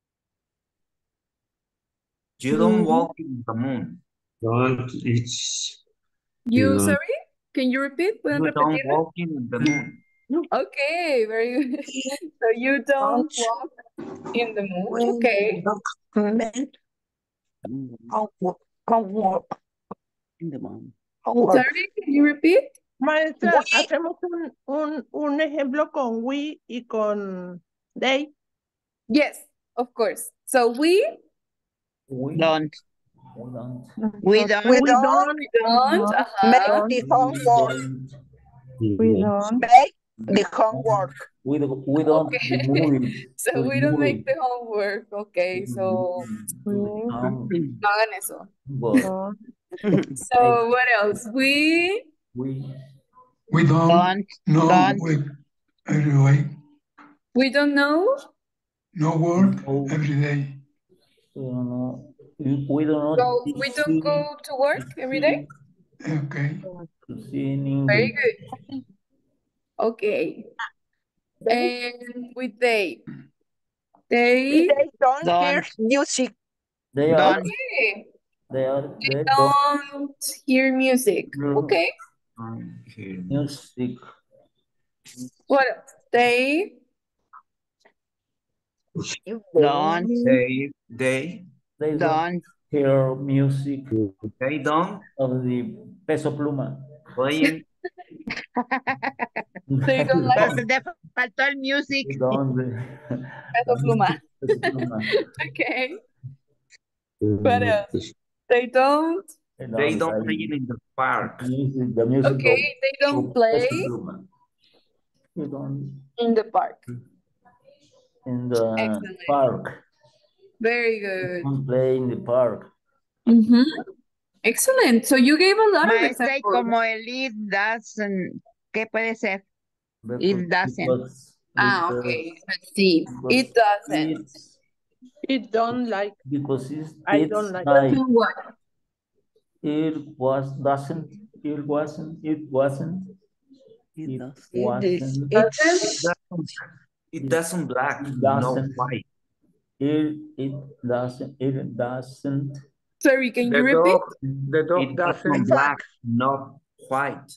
You don't walk in the moon. Don't eat. You, don't- sorry? Can you repeat? ¿Pueden You don't repetirlo? walk in the moon. Okay, very good. So you don't Don't. walk in the moon. We Okay. don't men on work. On work. In the morning. On work. Sorry, can you repeat? Maestra, We. hacemos un, un, un ejemplo con we y con they. Yes, of course. So we We Don't. we don't. We We don't. We don't don't don't make uh-huh. the We homework. don't. We don't. Make the homework. We don't. We don't Okay. remove it. So we don't make the homework. Okay, so We Um, no hagan eso. but don't. So what else? We we We don't Don't. know Don't. work every way. we don't know. No work know, every day. we don't know. We we don't know So to we see, don't go to work to every see, day. Okay. to see in Very English. good. Okay. And with they, they They don't hear Don't. music. They are. Don't. okay. They are. They They don't don't hear music. hear Okay. Okay. music. What else? They Don't. They, they, They don't Don't. hear music they don't of the Peso Pluma. playing. they don't like Pero te faltó el music. They don't. Peso Pluma. Peso Pluma. Okay. What else? They don't. They They don't don't like play in the park. music, the music Okay. of, They don't of play Peso Pluma. They don't in the park. in the Excellent. park. Very They good. don't play in the park. Mhm. Excellent. So you gave a lot of Maestra, y examples. como el it doesn't, ¿qué puede ser? Because, It doesn't. because, Ah, because- okay. Let's see. because It doesn't. it's- It don't like. because it's, I it's don't like. like Doesn't what? it was doesn't it wasn't it wasn't It it does. It is. wasn't It It's. doesn't, it doesn't black, It no doesn't. white. it it doesn't it doesn't Sorry, can you The repeat? dog, the dog It doesn't doesn't black, not white.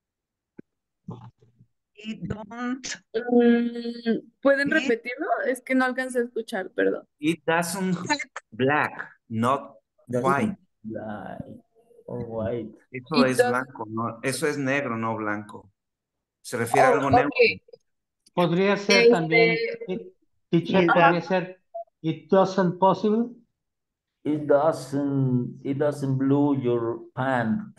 It don't. Mm, ¿pueden It- repetirlo? Es que no alcancé a escuchar, perdón. It doesn't black, not white. black or white. Eso It es doesn't- blanco, no, eso es negro, no blanco. Se refiere a Oh, algo negro. okay. Podría ser Este- también, it- teacher, It podría ser, it doesn't possible. It doesn't it doesn't blue your pant.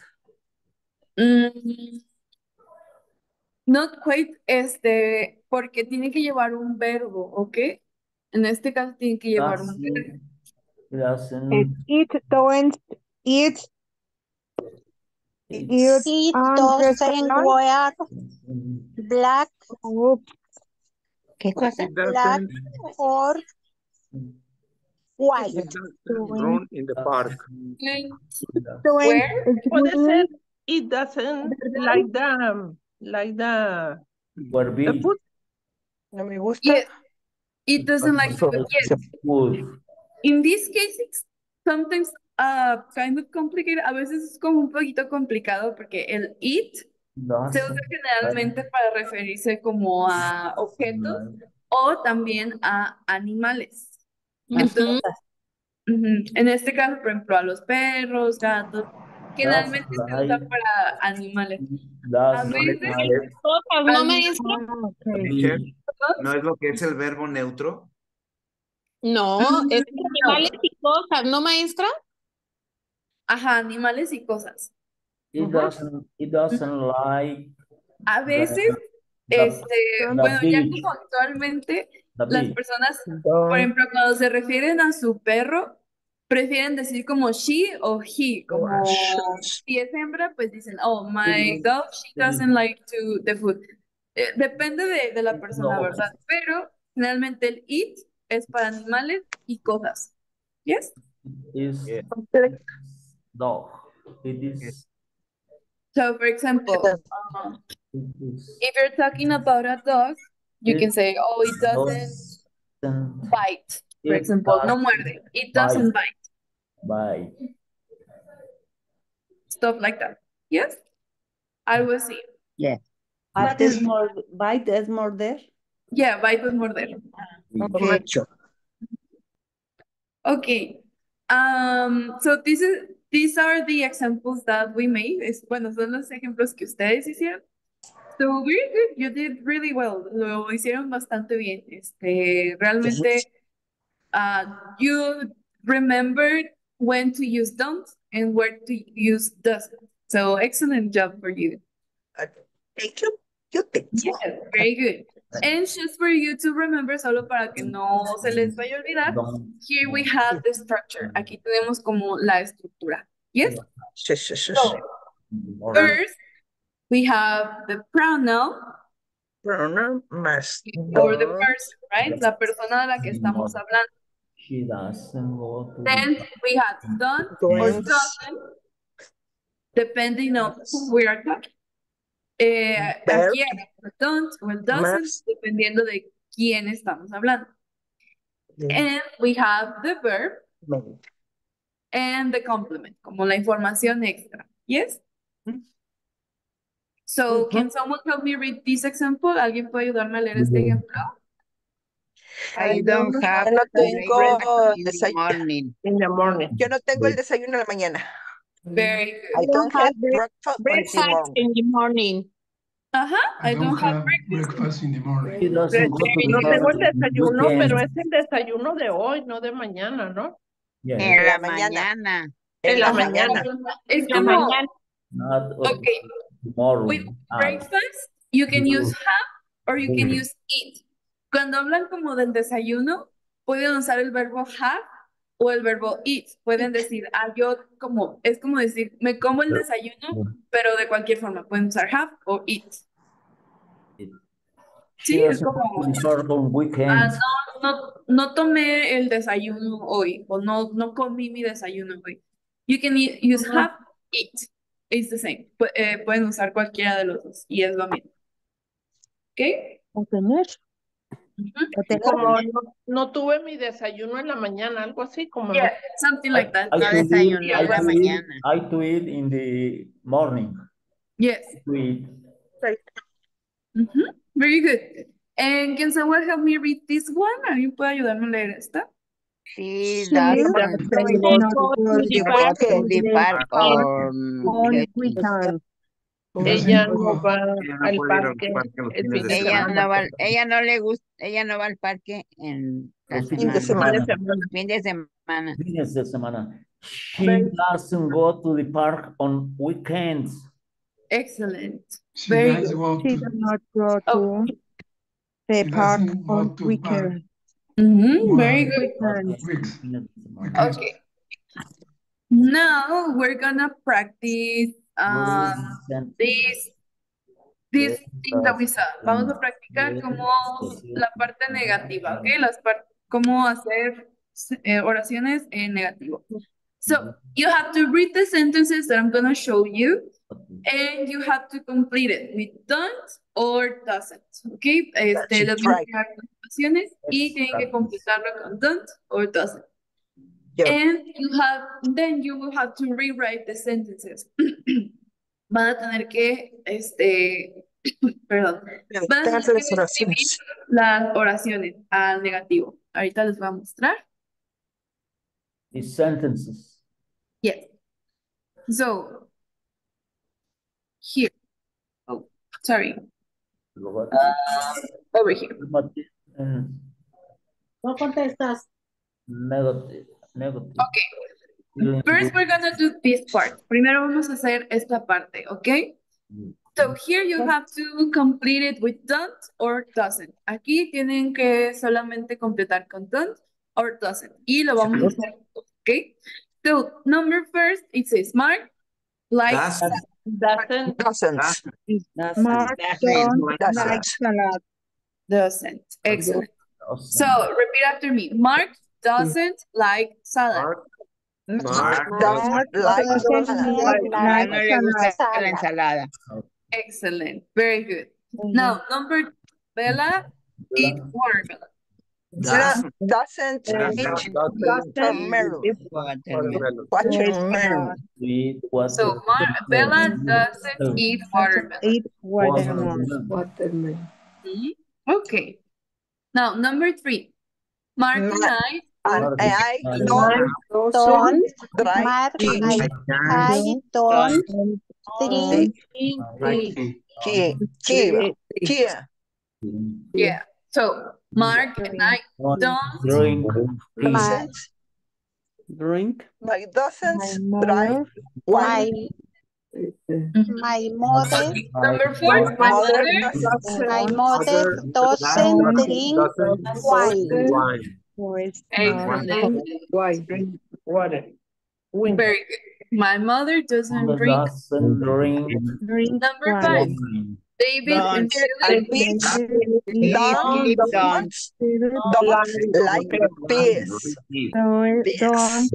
Mm, not quite, este, porque tiene que llevar un verbo, ¿ok? En este caso tiene que llevar un verbo. Doesn't it doesn't It, it don't. It. it It. It and doesn't restaurant. wear black, Oops. ¿Qué cosa? It black doesn't, or white. it doesn't run in the park. Don't. Where? Puede ser. It doesn't like the like the Where the be? food. No me gusta. Yes. It doesn't like So food. it's Yes. food. In these cases, sometimes uh, kind of complicated. A veces es como un poquito complicado porque el it se Doesn't usa generalmente para referirse como a objetos o también a animales. Entonces, ujú, en este caso, por ejemplo, a los perros, gatos, generalmente se usa like, para animales. A does veces, like, Cosas, ¿no, al- maestra? Ah, ok. Teacher, be, ¿no es lo que es el verbo neutro? No, Mm, es animales no. y cosas, ¿no, maestra? Ajá, animales y cosas. it Ujú. doesn't, it doesn't like A the, veces, the, este, the bueno, ya beach, como actualmente the las beach. personas, por Don't. ejemplo, cuando se refieren a su perro, prefieren decir como she o he, como si es hembra, pues dicen, oh, It my is, dog, she it is, doesn't like to the food. Eh, depende de, de la it persona, loves, ¿verdad? Pero generalmente el it es para animales y cosas. ¿Yes? it is Yeah. dog. It Yeah. is, So, for example, uh, it is, if you're talking about a dog, you it can say, oh, it doesn't doesn't, bite. For it example, no doesn't muerde. It bite, doesn't bite. bite. Stuff like that. Yes? Algo así. Yeah. Bite es, mor- bite es morder. Yeah, bite es morder. Okay. Okay. Um, so this is, these are the examples that we made. Es, bueno, son los ejemplos que ustedes hicieron. So very good. You did really well. Lo hicieron bastante bien. Este, realmente, uh, you remembered when to use don't and where to use doesn't. So excellent job for you. Thank you. You think so. Yes, very good. And just for you to remember, solo para que no se les vaya a olvidar, Don't, here we have the structure. Aquí tenemos como la estructura. Yes? Sí, sí, sí, So, sí. or first, we have the pronoun Pronoun más or the don't. person, right? La persona de la que estamos hablando. she doesn't go to Then the we have done or Don't. doesn't, depending on who we are talking. Eh, Verb aquí hay don't or doesn't, más dependiendo de quién estamos hablando. de And we have the verb mente. and the complement, como la información extra. Yes? So, Ujú. can someone help me read this example? ¿Alguien puede ayudarme a leer este ejemplo? I don't have Yo no breakfast tengo in the desayuno. morning. In the morning. Yo no tengo el desayuno en la mañana. Very I good. don't have breakfast in the Breakfast morning. in the morning. Ajá, I I don't don't have have breakfast. breakfast in the morning. She doesn't go to Very the No good. tengo el park on desayuno, weekends. pero es el desayuno de hoy, no de mañana, ¿no? Yes, En En la la mañana. mañana. En En la la Ajá, mañana. es En la como, mañana. not of okay, tomorrow. with Ah, breakfast, you can you- use have or you can use eat. Cuando hablan como del desayuno, pueden usar el verbo have o el verbo eat. Pueden decir, ah, yo como, es como decir, me como el desayuno, pero de cualquier forma. Pueden usar have o eat. she Sí, es doesn't go como, to the park on ah, weekends. no, no, no tomé el desayuno hoy, o no, no comí mi desayuno hoy. You can e- use have, eat. It's the same. Pu- eh, pueden usar cualquiera de los dos y es lo mismo. ¿Ok? O tener. Ujú. O tener. Como no, no tuve mi desayuno en la mañana, algo así como Yeah, no. something like that. I No to eat, desayuné I en la to eat, mañana. I to eat in the morning. Yes. To eat. Ujú. Very good. And can someone help me read this one? ¿Alguien puede ayudarme a leer esta? She She doesn't does Doesn't not go go to to the the go park to park the park on on weekends. weekend. Ella Doesn't no go. va Ella no al puede ir al parque parque los el fines fin de de Ella semana. no semana. va, ella no le gusta, ella no va al parque en la Los Fin de semana. Fin de semana. semana. Fin de semana. Fines de semana. She Very- doesn't go to the park on weekends. Excellent. She Very does good. go She to, does not go Oh, to the she park doesn't go on to park. weekend. mhm, very Well, good. Weekend. weeks. Fines de semana. Okay. Okay. Now we're gonna practice um, Listen, this this thing that we saw. Vamos a listen, practicar como listen. la parte negativa, ¿ok? Las par- cómo hacer eh, oraciones en negativo. So you have to read the sentences that I'm gonna show you, and you have to complete it with don't or doesn't, ¿ok? Este, les voy a right. enseñar las oraciones y tienen que completarlo con don't or doesn't. Yo. And you have, then you will have to rewrite the sentences. Van a tener que, este, perdón, van a tener Redactar que las escribir oraciones. las oraciones al negativo. Ahorita les voy a mostrar. These sentences. Yes. So, here. Oh, sorry. What? Uh, over here. Mm, No contestas. Negative. Negative. Okay. Feeling First, good. we're gonna do this part. Primero vamos a hacer esta parte, okay? So here you have to complete it with don't or doesn't. Aquí tienen que solamente completar con don't or doesn't. Y lo vamos a hacer, okay? So, number first, it says Mark likes Doesn't. Doesn't. Doesn't. Mark don't like Doesn't. salad. doesn't. Excellent. Awesome. So, repeat after me. Mark doesn't like salad. Mark, Mark Mark doesn't like Doesn't salad. like No le gusta salad. la ensalada. Excellent. Very good. Now, number Bella eat watermelon. Doesn't, doesn't Doesn't. eat Doesn't. watermelon. Watermelon. Watermelon. Sweet water. So, Mar Bella doesn't eat watermelon. Eat watermelon. Watermelon. Mhm. Okay. Now, number three. Mark and I And I Mark- don't Don't. try Mark, eat I, I don't drink tea. Tea. Tea. Yeah. So, Mark and I Don't don't drink tea. Doesn't, Drink. my doesn't My try mother, wine. my mother, number four. My My mother mother doesn't. my mother doesn't drink doesn't wine. wine. was Excellent. Wine. Water. Very good. My mother doesn't Mother drink. doesn't drink drink Number wine. five. wine. David and And Philip. pigs Don't. don't, don't like peas. Don't, Peas. don't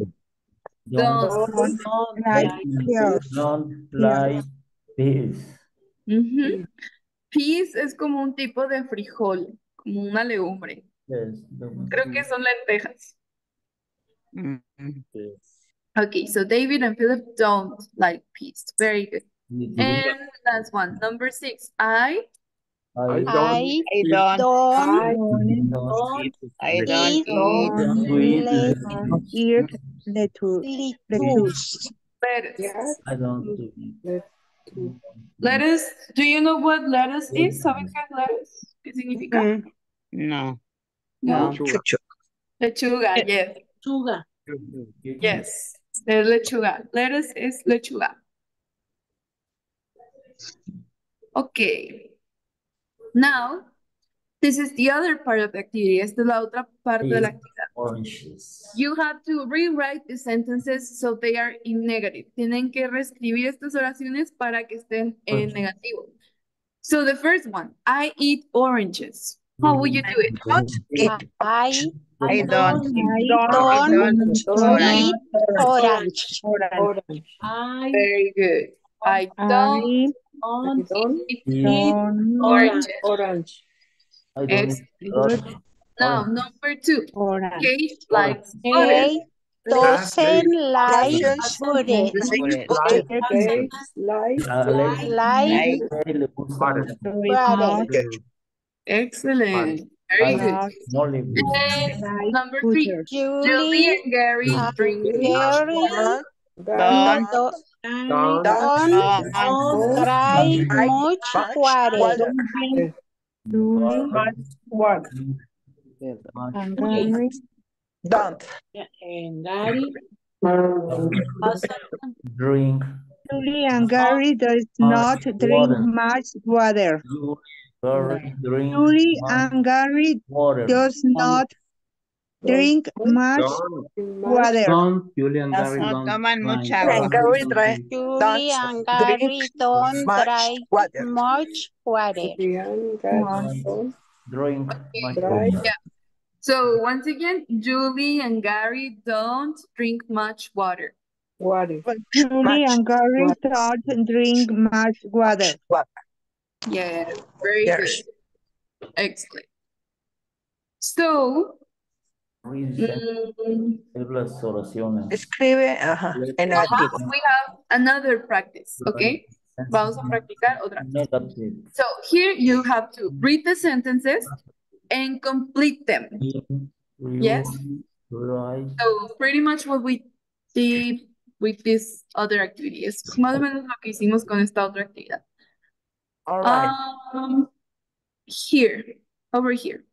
Don't. like pears. Don't like peas. Ujú. Peas es como un tipo de frijol, como una legumbre. Yes. the- Creo que son lentejas. Mm. yes. Okay, so David and Philip don't like peas. Very good. We do. And last one, number six. I I don't I I don't. don't don't eat I don't eat eat. sweet let- lettuce. Eat lettuce. lettuce. lettuce. I don't do it. Lettuce. Do you know what lettuce is? ¿Saben qué es lettuce? ¿Qué significa? Mm, No. No. Chuchu. Lechuga, yes. Sugar. Yes. Es lechuga. Lettuce es lechuga. Okay. Now, this is the other part of the activity. Esta es la otra parte de la actividad. Oranges. You have to rewrite the sentences so they are in negative. Tienen que reescribir estas oraciones para que estén en Okay. negativo. So the first one, I eat oranges. How would you do it? Don't eat. I I don't. don't Don't. eat orange. Orange. I Very good. I don't don't eat Don't oranges. orange. I don't Excellent. eat orange. Now, number two, orange. Kate likes butter. Kate doesn't like Doesn't butter. drink Butter. butter. Okay. Like. Ah, Alex, Like ¿qué le gusta? Butter. butter. Excellent. Very I good. Not Molly. And number three, butter. Julie Julie and Gary uh, drink Gary Don't, Don't. do- Don't. don't Don't. try drink much much water. water. Julie Water. and Gary Don't. And Gary. Drink. Julie and Gary does not drink water. much water. You Gary drink Julie much and Gary water. does not drink much Don't. water. Don't, Julian Gary, No don't. toman mucha drink. agua. And Gary dry, Julie and Gary drink don't much try water. much water. Don't drink much water. Yeah. So once again, Julie and Gary don't drink much water. Water. Julie Much and Gary Water. don't drink much water. water. Yeah, very Yes. good. Excellent. So, Read mm, las oraciones. Escribe, ajá, en now negativo. we have another practice, okay? Vamos a practicar otra. Negative. So here you have to read the sentences and complete them. Yes? Right. So pretty much what we did with this other activity es más o menos lo que hicimos con esta otra actividad. All right. Um, here, over here.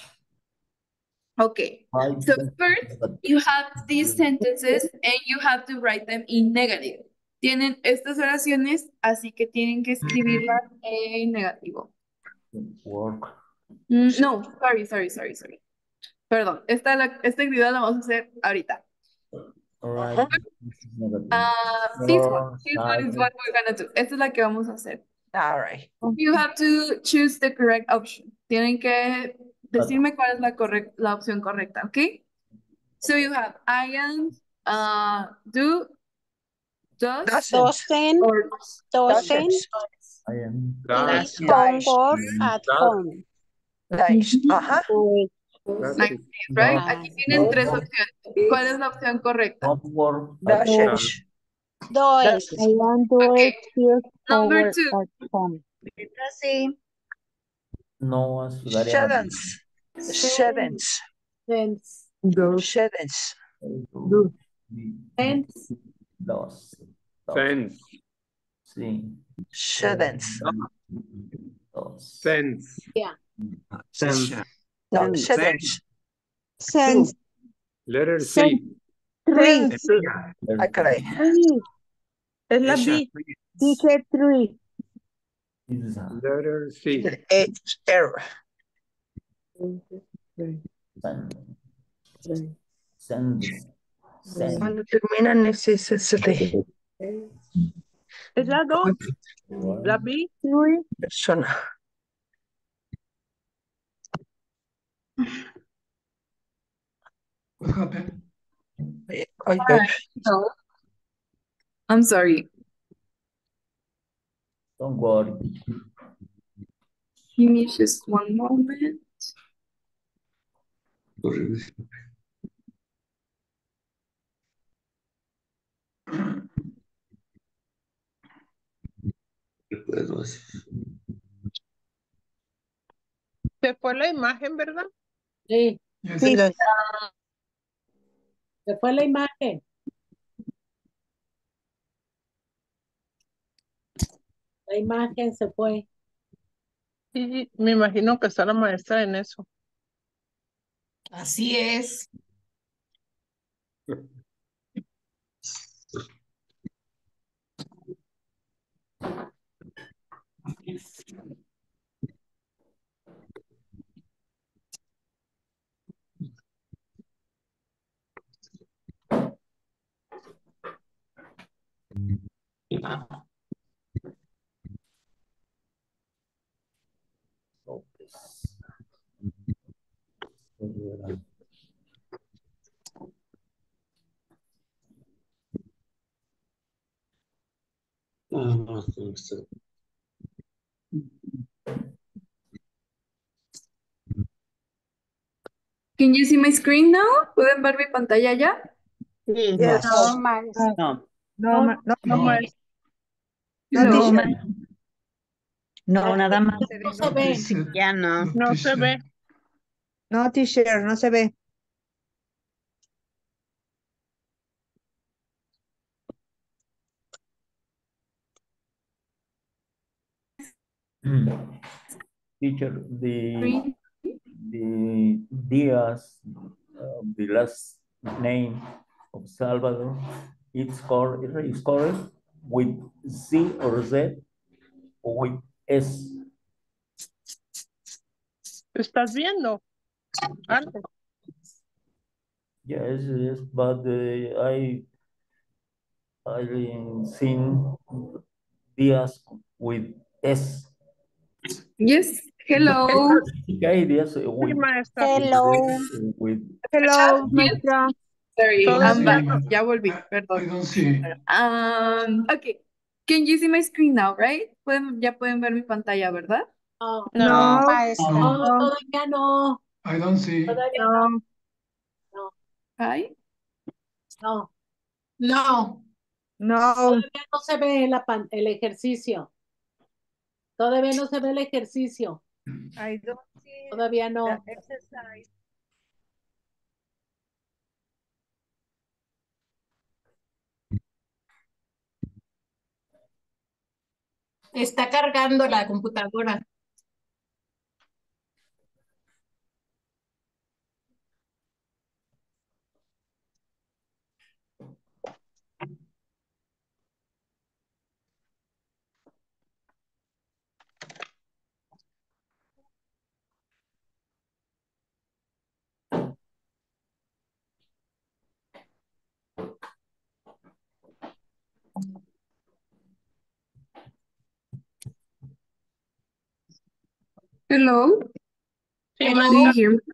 Okay, I so don't- first you have these sentences and you have to write them in negative. Tienen estas oraciones, así que tienen que escribirlas en negativo. Work. Mm, no, sorry, sorry, sorry, sorry. Perdón, esta, la, esta actividad la vamos a hacer ahorita. All right. This is negative. Uh, this one, Or this one is what we're gonna do. Esta es la que vamos a hacer. All right. You have to choose the correct option. Tienen que decirme cuál es la, correc- la opción correcta, ¿ok? So you have I am, uh, do, does, Doesn't, or doesn't, I am. Does. eat homework at Does. home. Nice. Ajá. That's like it. this, right? Ah. Aquí tienen tres opciones. ¿Cuál es la opción correcta? Not work. Does Does. it. Does. I want to Okay. eat his Number homework two. at home. Sí. No ayudaría. Shouldn't. Shouldn't. Shouldn't. Do. Hence, Dos. Dos. Sense. Sí. Shouldn't. Dos. Sense. Sense. No, shouldn't. Sense. Letter C. Three. Ah, caray. three. Es la B. Teacher, three. Pizza. Letter C. H error. Send. Send. Send. Cuando termina necessity. Es la dos. La B. Persona. What happened? Ay, ay, Alright, so, I'm sorry. Don't worry. Give me just one moment. Se fue la imagen, ¿verdad? Sí, Yes. sí, Yes. se fue la imagen. La imagen se fue. Y me imagino que está la maestra en eso. Así es. Can you see my screen now? ¿Pueden ver mi pantalla ya? Sí. Yes. No, maestra. No. No, ma- no, No, no, maestra. no, No. teacher. No, nada más. No se ve. Ya no. No se ve. No, teacher, no se ve. Teacher, the Screen. the Diaz, uh, the last name of Salvador, it's called it's called with Z or Z or with S. ¿Estás viendo? Antes. Yes, yes, but uh, I I seen Diaz with S. Yes. Hello. Okay, Diaz with, Sí, maestra. Hello. with Hello, maestra. Sorry, Todavía I'm back. no. Ya volví, I perdón. don't see. Um, okay. Can you see my screen now, right? Pueden, ya pueden ver mi pantalla, ¿verdad? No, No. No, No. maestra. no, todavía no. I don't see. Todavía No. no. Hi. No, No. No. todavía no se ve la pan- el ejercicio. Todavía no se ve el ejercicio. I don't see Todavía no. the exercise. Está cargando la computadora. Hello? Sí, Do maestra. you hear me?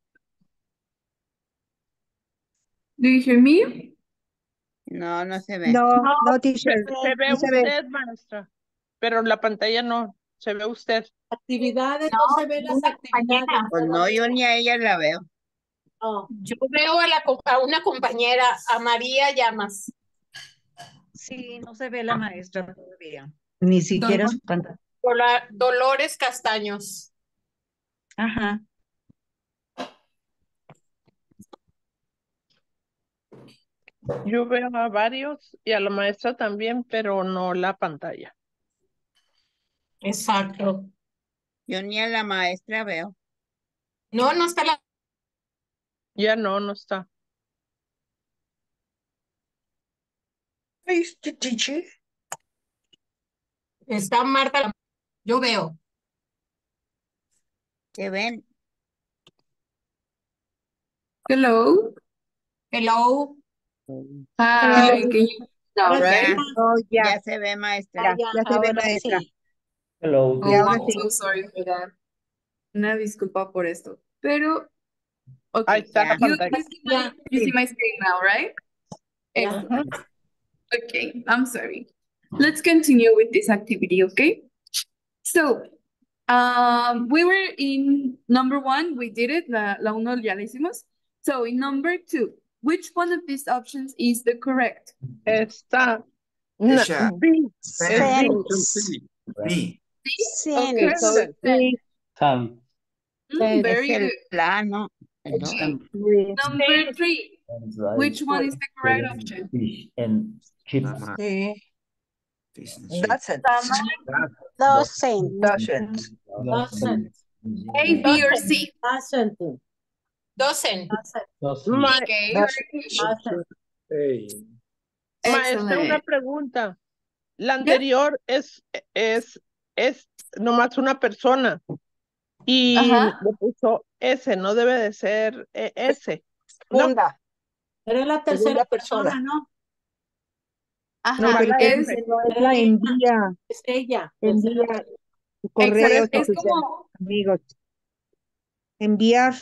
Do you hear me? No, no se ve. No, No, no, se, teacher. se ve No se ve. usted, maestra, pero en la pantalla no, se ve usted. Actividades, No, no se ven las una actividades compañera. Pues no, yo todavía. ni a ella la veo. No. Yo veo a, la, co- a una compañera, a María Llamas. Sí, no se ve la maestra todavía. Ni siquiera su pantalla. Dola- Dolores Castaños. Ajá. Yo veo a varios y a la maestra también, pero no la pantalla. Exacto. Yo ni a la maestra veo. No, no está la. Ya no, no está. Is the teacher? Está Marta. Yo veo. ¿Qué ven? Hello? Hello. Hi, can you now, Ahora right? Ya, Oh, ya, ya se ve, maestra. ya, ya se ve, Ahora maestra. sí. Hello, Oh, Y ahora I'm sí. so sorry for that. Una disculpa por esto. Pero, Ahí okay. está la Ya. You, pantalla. you see my, you see my screen now, right? Ya. Excellent. Okay, I'm sorry. Let's continue with this activity, okay? So, um, we were in number one, we did it, la, la uno ya la hicimos. So, in number two, which one of these options is the correct? Está. na- Ella. B. Es B. Sense. B. Okay, so Sense. it's ten. Sam. Mm, Es very el good. plano. ¿no? Okay. Sí. Number three, and rice, which one is the correct and option? fish and chips. Nada más. Sí. Fish and chips. Doesn't. Doesn't. Doesn't. Doesn't. A, B, or C? Doesn't. Dosen. Doesn't. Ma- Okay, Doesn't. very good. Doesn't. Hey. Maestra, una Excellent. pregunta. La anterior es, es, es nomás una persona y Ajá. le puso S, no debe de ser eh, S. No, Segunda. Eres la tercera Segunda persona, persona. ¿no? Ajá, nomás la es, S. No, es la envía, Es ella. tercera envía persona. correos exacto, es oficiales, como, amigos. Enviar.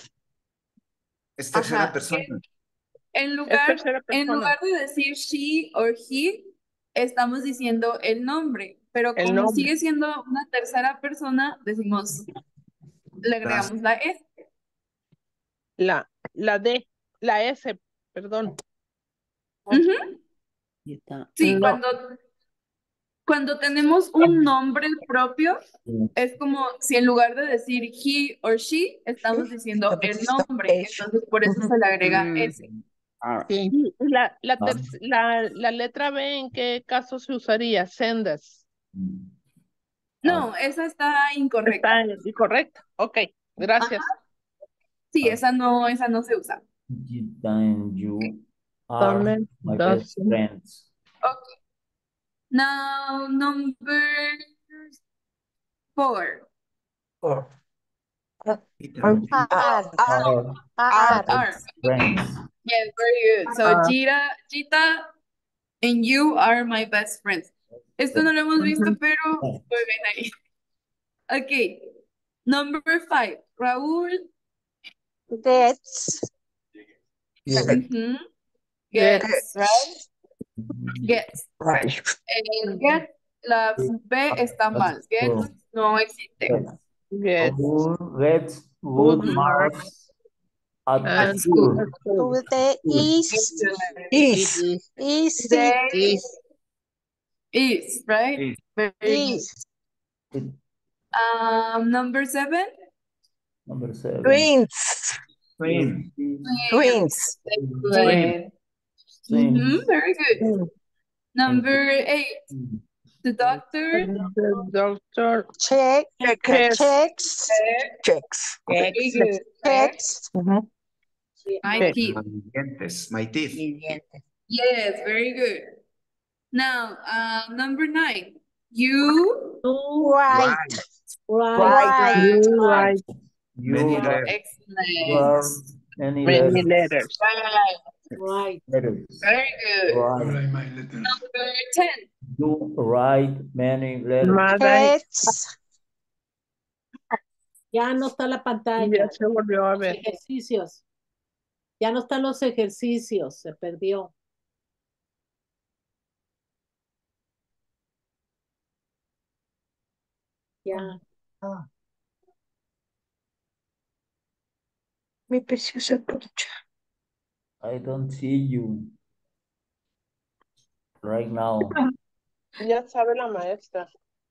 Es tercera ajá, persona. en Es lugar, tercera en persona. lugar de decir she or he, estamos diciendo el nombre, pero El como nombre. sigue siendo una tercera persona, decimos, le agregamos la S. La, la D, la S, perdón. Ujú. Sí, No. cuando, cuando tenemos un nombre propio, es como si en lugar de decir he or she, estamos diciendo el nombre, entonces por eso se le agrega Mm. S. Sí. Y La, la, Ah. terc- la, la letra B, ¿en qué caso se usaría? Sendas. No, esa está incorrecta. Está incorrecta. Ok, gracias. Sí, esa no, esa no se usa. Gita and you are También my best doesn't. friends. Okay. Now, number four. Or. Peter. Are. Are Are. Are. friends. Yes, very good. So, Ah. Gita, Gita and you are my best friends. Esto no lo hemos visto, pero muy bien ahí. Okay. Number five. Raúl. Gets. Mhm. Gets, right? Gets. Right. And get, la B está mal. Get no existe. Get Raúl gets good Mhm. marks at and school. To the east. Is. East. They Is. is, right? Is. Very good. East. Um, number seven. Number seven. Twins. Twin. Twins. Excellent. Twins. Mhm, very good. Number eight. The doctor The doctor Check, checks. checks, Checks. very good. checks, Mhm. My Check. teeth. My dientes, my teeth. Mis dientes. Yes, very good. Now, uh, number nine. You Two, right, right, right, You write Many You, letters. you are excellent. many many letters. letters. Right. right. letters. Very good. Right. Write my letters. Number ten. You write many letters. Mother, heads, Ya no está la ya pantalla. se volvió a Los ver. ejercicios. Ya no están los ejercicios. Se perdió. Ya. Mi preciosa concha. I don't see you right now. Ya sabe la maestra.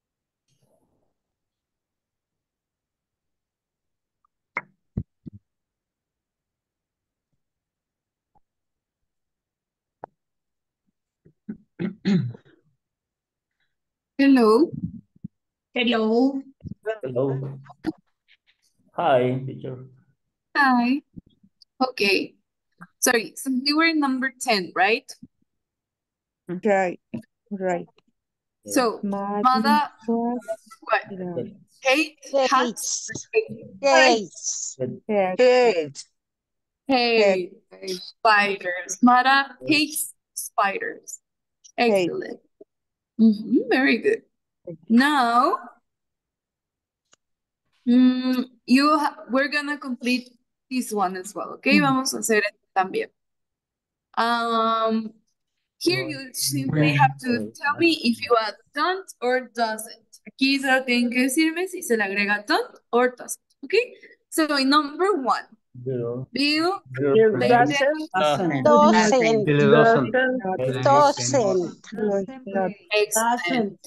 Hello. Hello. Hello. Hi, teacher. Hi. Okay. Sorry, so we were number ten, right? Right, right. So, Mother mother, was what? right. Hate, hats, gates, Head, Heads. hate spiders. Mara hates spiders. Excellent. Mhm, very good. Now, mm, you ha- we're gonna complete this one as well, okay? Vamos a hacer esto también. Um, here you simply have to tell me if you add don't or doesn't. Aquí solo tienen que decirme si se le agrega don't or doesn't, okay? So in number one, Bill. Bill, Bill they doesn't. did- doesn't, Bill doesn't. doesn't, Excellent.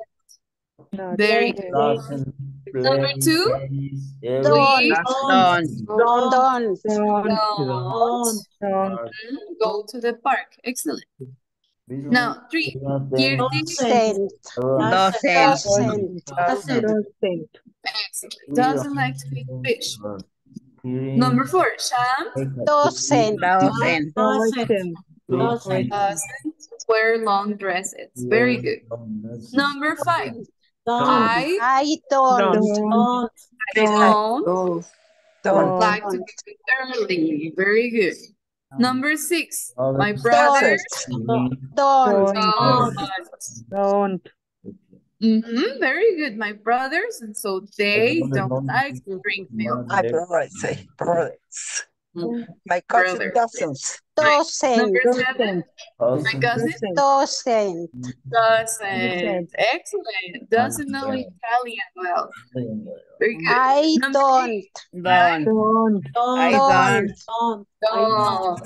not Very play, good. Doesn't Number play two, tennis every don't, we Don't. don't, don't, don't don't, go to the park. Excellent. Bill Now, three, doesn't Kirti, doesn't, Doesn't. doesn't, doesn't, excellent. Doesn't like to eat fish. Number four, Sham doesn't, Doesn't. Doesn't. Doesn't. doesn't wear long dresses. Very good. Number five, Don't. I I don't, Don't. don't Don't. don't, like to get up early. Very good. Number six, my brothers don't, don't, don't. don't, Mhm, very good. My brothers, and so they don't like to drink milk. My brothers say brothers. Mm, My cousin brother. doesn't. doesn't, Number seven, my cousin doesn't, doesn't. Excellent. Doesn't know Italian well. Very good. I Number don't, eight, don't, Don't. Don't. I don't. Don't. don't.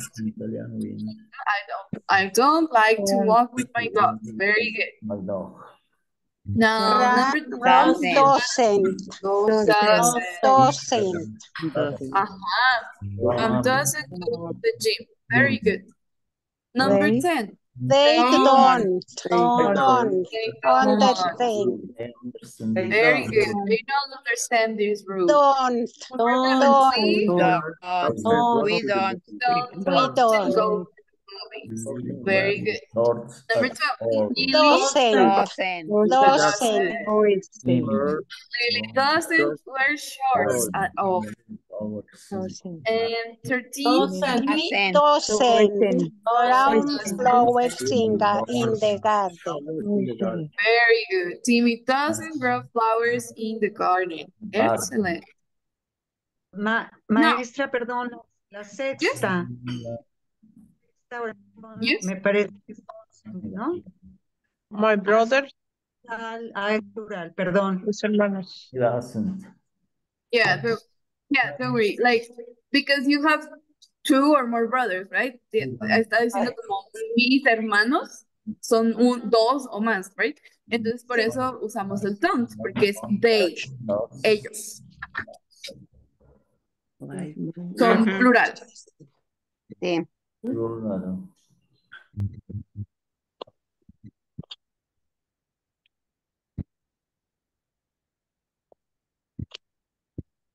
I don't. I don't like to walk with my dog. Very good. My dog. Now, Ram, number Ram Doesn't. doesn't, doesn't. doesn't, Uh-huh. Um, doesn't go to the gym. Very good. Number They- ten. they Don't. don't, don't They don't. understand, Very good. They don't understand this rule. don't, Don't. don't, We Don't. We don't. don't we want to don't, go to the movies. Very good. Number twelve. Lily doesn't, Doesn't. doesn't, Lily doesn't wear shorts at all. doesn't, And thirteen. Doesn't. Timmy doesn't, brown flowers in the, in the garden, Very good. Timmy doesn't grow flowers in the garden. Excellent. Ma- maestra, perdón, la sexta. Sexta Yes. me parece que es doesn't, ¿no? My brother, Al- ah, es plural, perdón. mis hermanos. Doesn't. Yeah, so, yeah, don't worry. Like, because you have two or more brothers, right? De- Está diciendo como mis hermanos son un, dos o más, right? Entonces por eso usamos el don't, porque es they, ellos. Son Ujú. plural. Sí.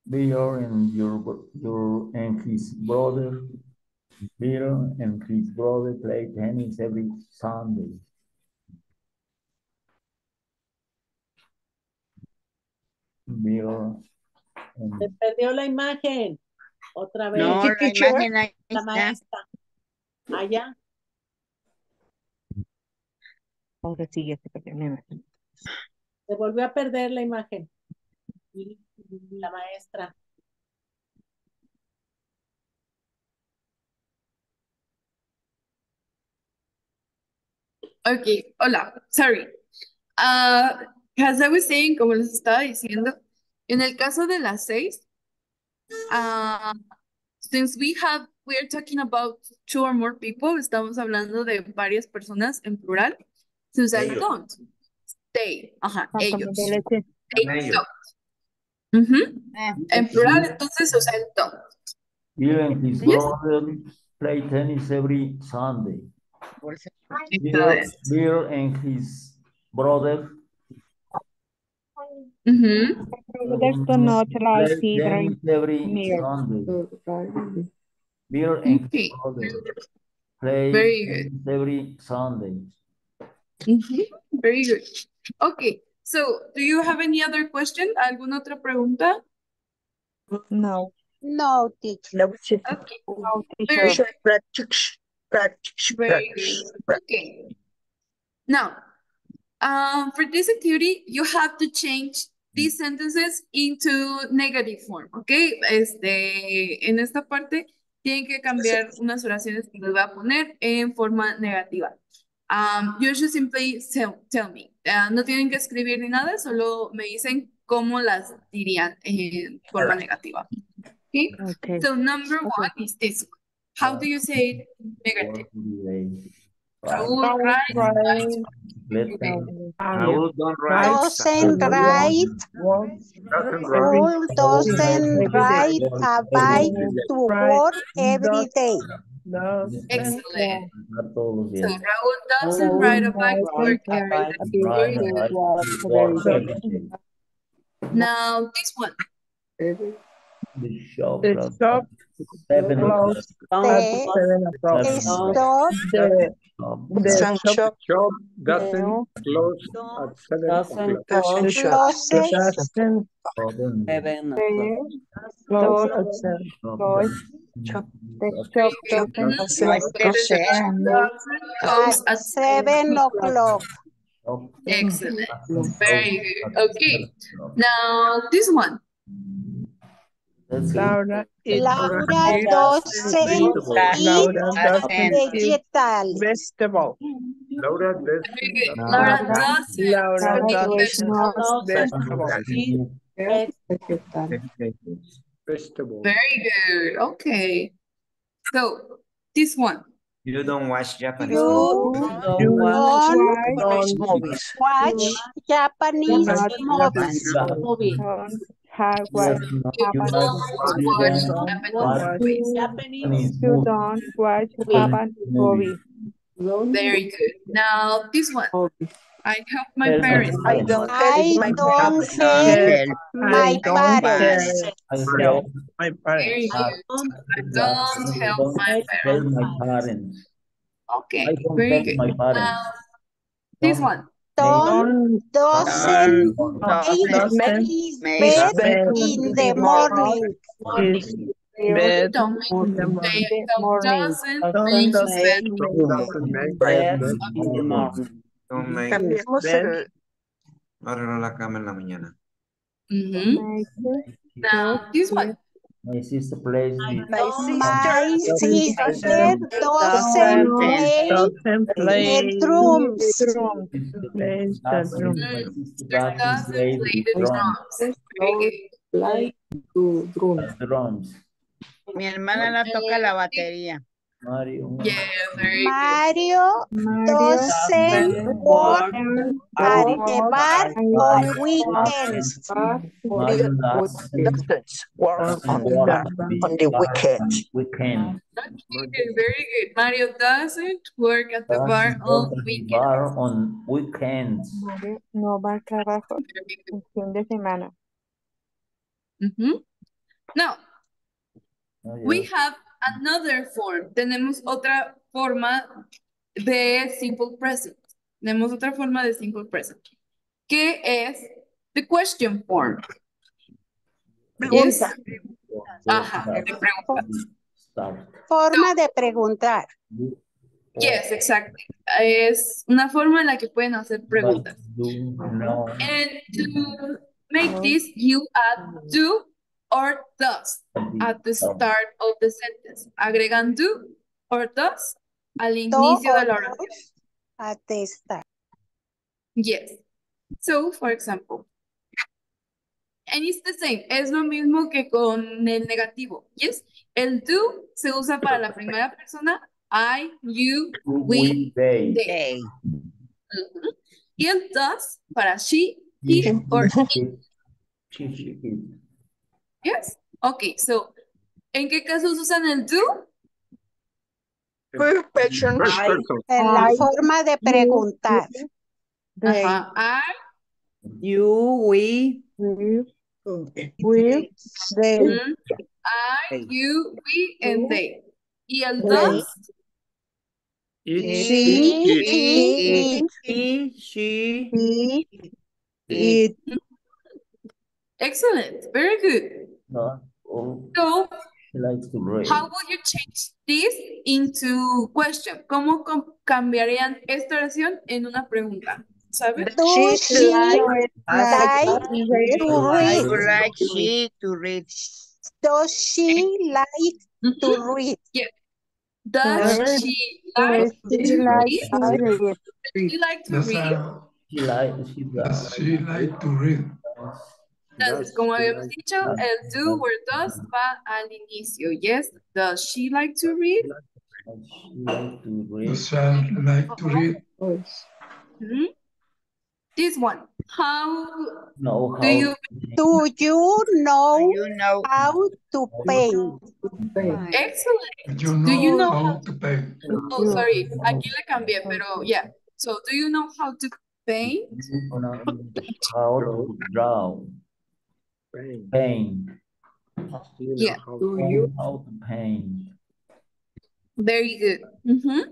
Beer and your your and his brother. Beer and his brother play tennis every Sunday. Beer and Se perdió la imagen. Otra vez. No, la imagen ahí La está. maestra. Allá. Ahora sí, ya se perdió la imagen. Se volvió a perder la imagen. La maestra. Okay, hola, sorry. Uh, as I was saying, como les estaba diciendo, en el caso de las seis, uh, since we have, we are talking about two or more people, estamos hablando de varias personas en plural, se usa el Ellos. don't. They, ajá, Ah, como ellos. de leche. They Ellos. don't. Ujú. Ah, En plural, entonces se usa el don't. Beer and his Yes. brother play tennis every Sunday. bolsa. Beer, Beer and his brother Ujú. Brothers do not like play tea tennis drink every milk. Sunday. Beer and Okay. his brother play Very good. tennis every Sunday. Ujú. Very good. Okay, so do you have any other question? ¿Alguna otra pregunta? No. No, teacher. Okay. No, Very teacher. Very good. Okay. Now, um, for this activity, you have to change these sentences into negative form, okay? Este, en esta parte tienen que cambiar unas oraciones que les voy a poner en forma negativa. Um, you should simply tell, tell me. Uh, no tienen que escribir ni nada, solo me dicen cómo las dirían en forma negativa. Okay? Okay. So number one is this one. How do you say it negative? Raúl, right? Raúl don't write. Doesn't write. Doesn't write. Raúl doesn't ride a bike to work every day. Excellent. Todos So bien. Raúl doesn't ride a bike to work every day. Very good. Now this one. The shop. The closed shop at seven o'clock. closed at seven o'clock. Seven Stop. The, the Shop shop doesn't close at seven Doesn't o'clock. close Closes doesn't Open seven o'clock. close at seven. The shop doesn't No es tercera, ¿no? Close at at seven o'clock. Excellent. Very good. Okay. Now this one. Laura is Laura doesn't eat Laura doesn't eat vegetables. vegetable. Laura does. Very good. Laura doesn't. Laura eat does not vegetables. vegetable. Vegetable. Very good. Okay. So this one. You don't watch Japanese You movies. Don't You watch don't movies. watch Japanese movies. Movie. don't have You watch don't- You you don't don't- watch you Japanese don't watch movies. Japanese. You don't watch Japanese movie. Very good. Now this one. I help my parents. I don't I help my don't parents. help my I don't parents. help I help help my Very parents. good. I don't help my help parents. my parents. Okay. I don't Very help good. my parents. Now this one. Don Don't doesn't doesn't make his Make bed bed in the morning. his bed Don't in the make morning. Tom doesn't Don't make his doesn't bed. Doesn't make bed bed. in the morning. Don't make. Cambiemos bed. el No arregló la cama en la mañana. Mhm. Now this one. My sister plays with my My sister sister doesn't play Doesn't play the drums. plays the drum. My sister There doesn't doesn't play play the the drums. Very good. drums. The drums. Mi hermana la toca la batería. Mario. Yeah, very good. Mario doesn't work at the bar on weekends. Mario doesn't work doesn't on work the, at on the bar weekend. on weekend. Okay, very good. Mario doesn't work at the bar Doesn't on work at the weekends. bar on weekends. Mario no va al trabajo Very good. el fin de semana. Mhm. Now, Oh, we yeah. have another form. Tenemos otra forma de simple present. Tenemos otra forma de simple present. Que es the question form. Pregunta. Es, ajá, de pregunta. Start. Forma de preguntar. Yes, exactly. Es una forma en la que pueden hacer preguntas. Do, no. And to make this, you add do or does at the start of the sentence. Agregan do or does al Do inicio o de la oración. dos atesta. Yes. So, for example, and it's the same. Es lo mismo que con el negativo. Yes. El do se usa para la primera persona. I, you, we, We, they. they. Ujú. Y el does para she, he, or it. She, she, it. Yes. Okay, so, ¿en qué casos usan el do? First person. First I, person. En la I, forma de preguntar. they, Ajá. I, you, we, we, they. we, they, mm, I, you, we, and they. Y el they, does, It, she, it, it. He, he, He, she, he, it. it, excellent. Very good. No. Oh, So, she likes to read. how would you change this into question? ¿Cómo com- cambiarían esta oración en una pregunta? ¿Saben? do She she like, like like, read, to read? would like she to read. Does she like to Mhm. read? Yes. Does does, she like does to she like read? to read? Does she like to Does, read? uh, She likes, she does does. she like to read? Entonces, Does como she habíamos like dicho, to el do read? or does va al inicio. Yes. Does she like to read? Does she like to read? Does she like to read? Mhm. This one. How No, do how you Do you know You know, how to paint? excellent? You Do you know know how how to pay. Oh, sorry, aquí le cambié, pero yeah. So, do you know how to paint? how to draw, paint? paint. Do you know Yeah. how Do you how to paint? Very good. Mhm.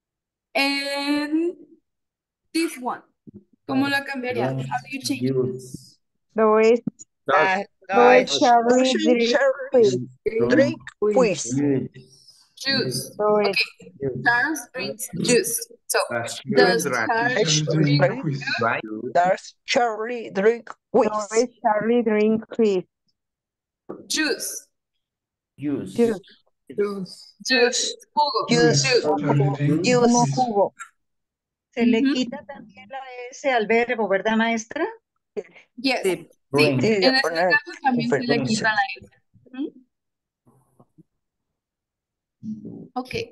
And this one, ¿cómo la cambiaría? How do you change it? Use. Does, uh, does does Charlie doesn't drink Cherry quiz? drink quiz? Use. Juice. Does, Okay. Charles drinks juice. So, Does does Charlie Charles Charlie drink quiz. Right. Does Charlie drink quiz? does Charlie drink quiz? juice? Use. Juice, Juice. Jugo. Juice. Juice. Charlie drink Use. Como quiz. jugo. Se le Ujú. quita también la S al verbo, ¿verdad, maestra? Yes. Sí. Drink. Sí. Sí, En de este poner caso también se le preferencia. quita la S. Ujú. Okay.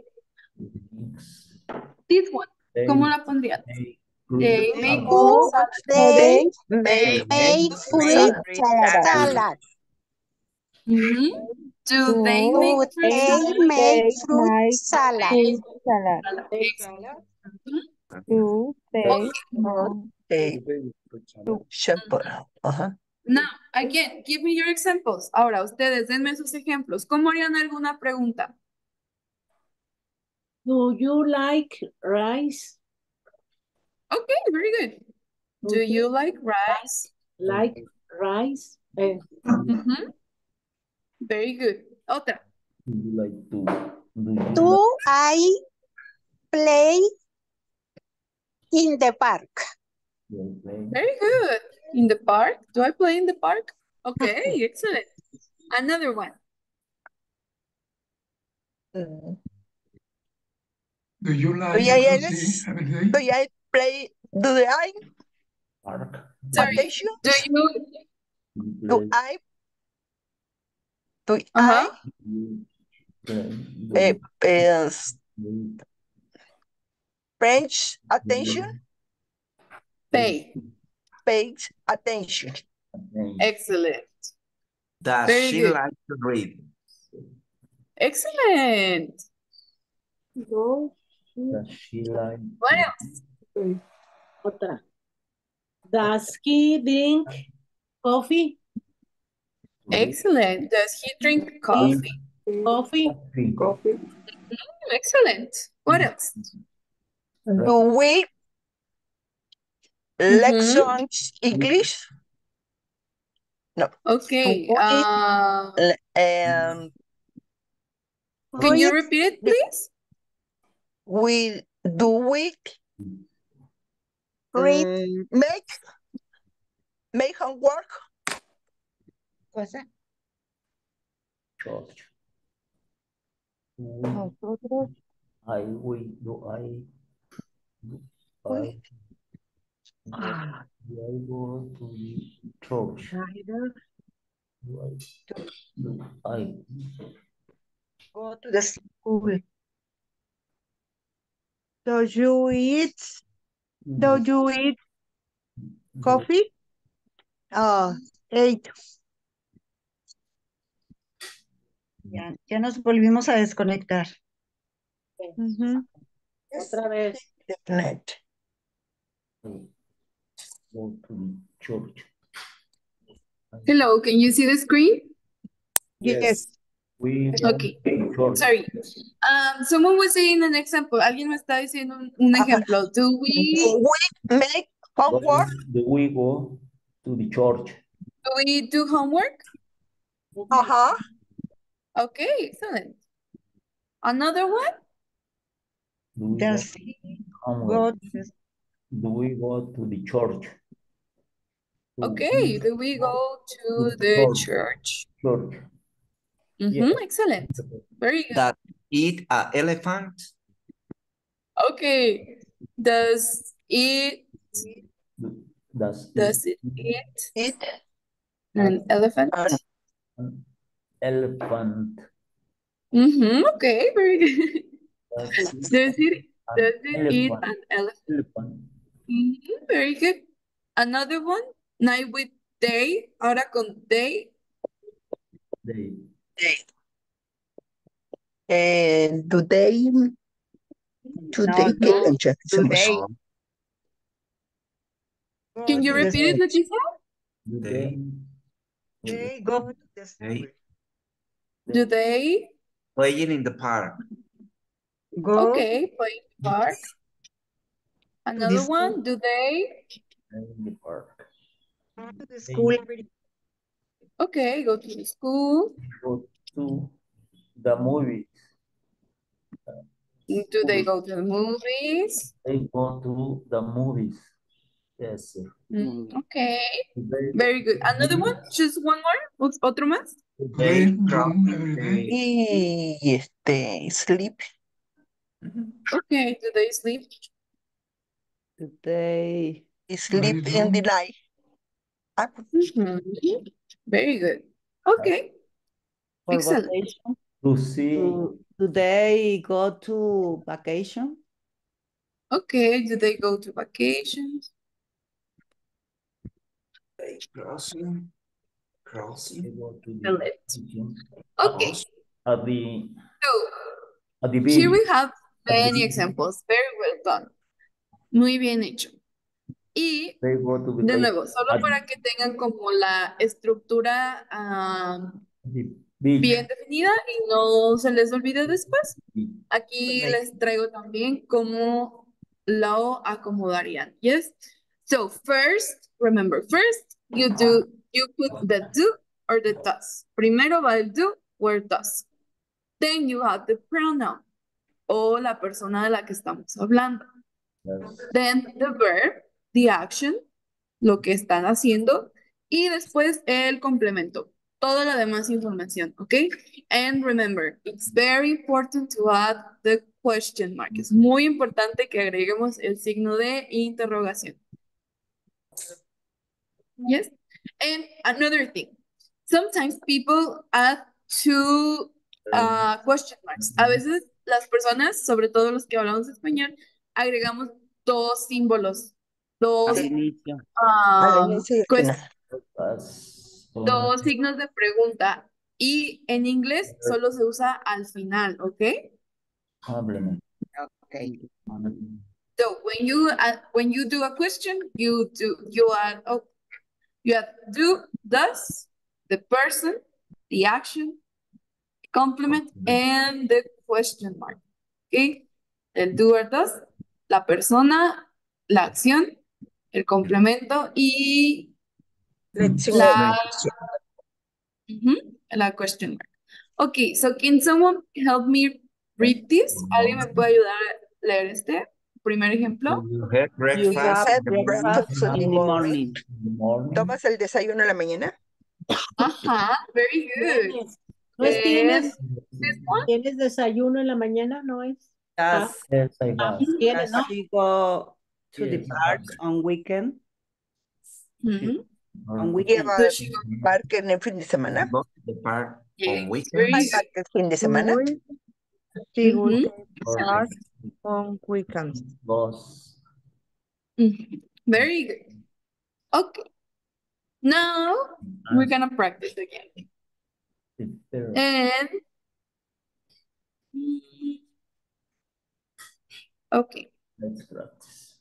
This one. ¿Cómo la pondrían? They make Do they They make fruit salad? Mhm. Do they Do make fruit they salad? make fruit salad? fruit salad. Excellent. Do they They Okay. simple. Ajá. Now, again, give me your examples. Ahora, ustedes denme sus ejemplos. ¿Cómo harían alguna pregunta? Do you like rice? Okay, very good. Do you like rice? Like rice? Eh, Mhm. Very good. Otra. Do you like to? Do you Do I play in the park? like play? Very good. In the park? Do I play in the park? Okay, excellent. Another one. Do you like Do I, to see every day? do I play? Do I Park. Sorry. attention? Do you? Do I? Do Uh-huh. I? Uh, uh, French attention? Pay. Pay attention. Excellent. Does Very she good. like to read? Excellent. do Does she like? What else? Otra. Does he drink coffee? Excellent. Does he drink coffee? Coffee. Coffee. Excellent. What else? Do we Mhm. lessons English? No. Okay. Do we, Uh, l- um, can you read repeat it, please? we do we read Mm, make make homework? cosa. George. We, Nosotros, I, we, do I, do I, ah, do I go to the church? neither Do I, do I, go to the school. Do you eat? Do you eat coffee? Ah, eight. Ya, ya nos volvimos a desconectar. Ujú. Otra vez. Internet. go to the church? Hello, can you see the screen? Yes. We Okay. go to church. Sorry. Um, someone was saying an example. Alguien me está diciendo un, un ejemplo. Do we Do we make homework? Do we go to the church? do we do homework? Uh-huh. Okay, excellent. Another one? Do we go Does to he homework? go to the Do we go to the church? Do Okay, do we go to the church? Church. Mhm, excellent. Very good. That eat a elephant? Okay. Does it Does does it eat Eat an elephant? an elephant? Mm-hmm. Okay, very good. Does it Does it an does it eat elephant? an elephant? Elephant. Mm-hmm. Very good. Another one. Night with day. Ahora con day. They day. Eh, do they today No, qué cancha hacemos? today. Can you Go to the repeat it, Leticia? do They, they They go to the they school. Do they? playing in the park. Go Okay, play in the park. to the Another school. one. Do they? in the park. Go to the school every day. Okay, go to the school. Go to the movies. Do they go to the movies? They go to the movies. Yes, sir. Mm, okay, They, very good. Another one. Just one more. Ot- Otro más. They Read drop room every day. Y este sleep. Okay, do they sleep? Do they Sleep Read in the room. night. Ah, Mhm. Very good. Okay, for excellent. vacation? to see Do, do they go to vacation? Okay, do they go to vacations? they crossing, they crossing, go to the Excellent. kitchen. Okay, At the so at the here beach. we have At the many beach. examples. Very well done. Muy bien hecho. Y They go to de vacation. nuevo, solo At para que tengan como la estructura ah, the beach. bien definida y no se les olvide después. Aquí les traigo también cómo lo acomodarían. Yes. So first, remember, first you do, you put the do or the does. Primero va el do or does. Then you have the pronoun o la persona de la que estamos hablando. Yes. Then the verb, the action, lo que están haciendo, y después el complemento, toda la demás información, ¿ok? And remember, it's very important to add the question mark. Es muy importante que agreguemos el signo de interrogación. Yes? And another thing, sometimes people add two uh, question marks. A veces las personas, sobre todo los que hablamos español, agregamos dos símbolos, dos, Al inicio. Al um, inicio y al pues, final. As- dos signos de pregunta. Y en inglés solo se usa al final, ¿ok? complement. Okay. So when you uh, when you do a question, you do you add oh you add do, does, the person, the action, complement, and the question mark. Okay? El do or does, la persona, la acción, el complemento y la, Ujú, la question mark. Okay, so can someone help me read this? ¿Alguien me puede ayudar a leer este primer ejemplo? You have You breakfast have in the morning. breakfast in the In the morning. morning. ¿Tomas el desayuno en la mañana? Ajá, very good. Tienes. ¿No es And tienes, this one? tienes desayuno en la mañana? ¿No es? Ah, Does, Yes, I have. tienes, does ¿no? she go to the Yes, I park have. on weekend? Mhm. On weekend. ¿Lleva Does she go? parque en el fin de semana? Go to the park Yes, on very weekends. ¿Hay good. parque el fin de semana? We, she would Mhm. take part on weekends. Boss. Mhm. Very good. Okay. Now we're gonna practice again. Sister. And mm, okay. Let's practice.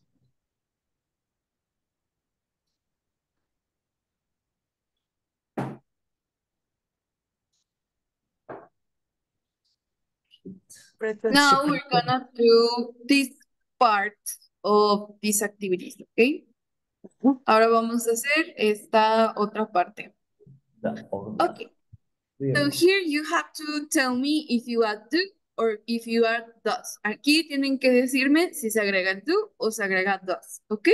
Now we're gonna do this part of these activities, okay? Ahora vamos a hacer esta otra parte. The order. Okay. So here you have to tell me if you add do or if you add does. Aquí tienen que decirme si se agrega do o se agrega does, ¿ok?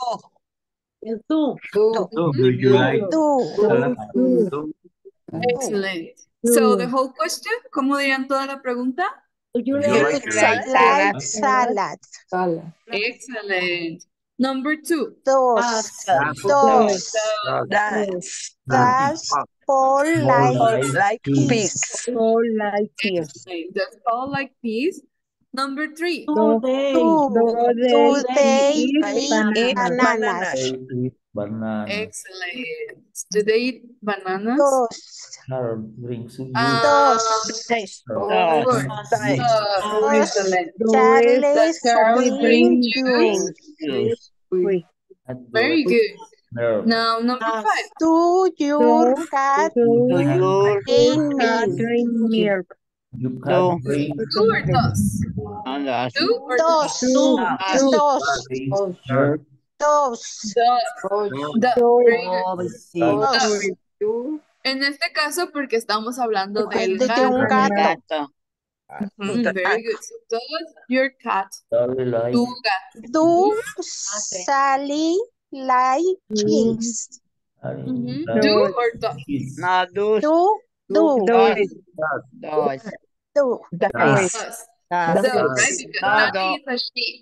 El tú. Do you like Tú. salad? Do. Excellent. So the whole question, ¿cómo dirían toda la pregunta? Do you Do you like like Like Salad. salad. Excellent. Number two. Dos. Does Dos. Das. Does Paul More like like Like peas. pigs. All like this. Excellent. Does Paul like peas? Number three. do they? two? Do Do they they eat They eat eat bananas? They eat bananas. Excellent. Do they eat bananas? Dos. Carol drinks juice. Um, Dos. Taste. of Dos. course. Taste. Uh, Dos. excellent. Doris Does Carol Charlie's drink drink juice? juice. Very good. No. Now, number five. Do your Do cat do your drink cat milk? drink milk? You can't drink. Do or does? Do or does? Do Dos. Dos. milk. Dos. Does. Does. do Very good. Sí. Does. Dos. En este caso, porque estamos hablando del De, de un gato. gato. Mhm, very good. So, does your cat Sorry, like do gato? Do Sally like cheese? Mhm. like Do or does? cheese. No, dos. Do. Do. Dos. Dos. Do. Dice. Does. Does. Does, Does. right? Because No, Sally do. is a she.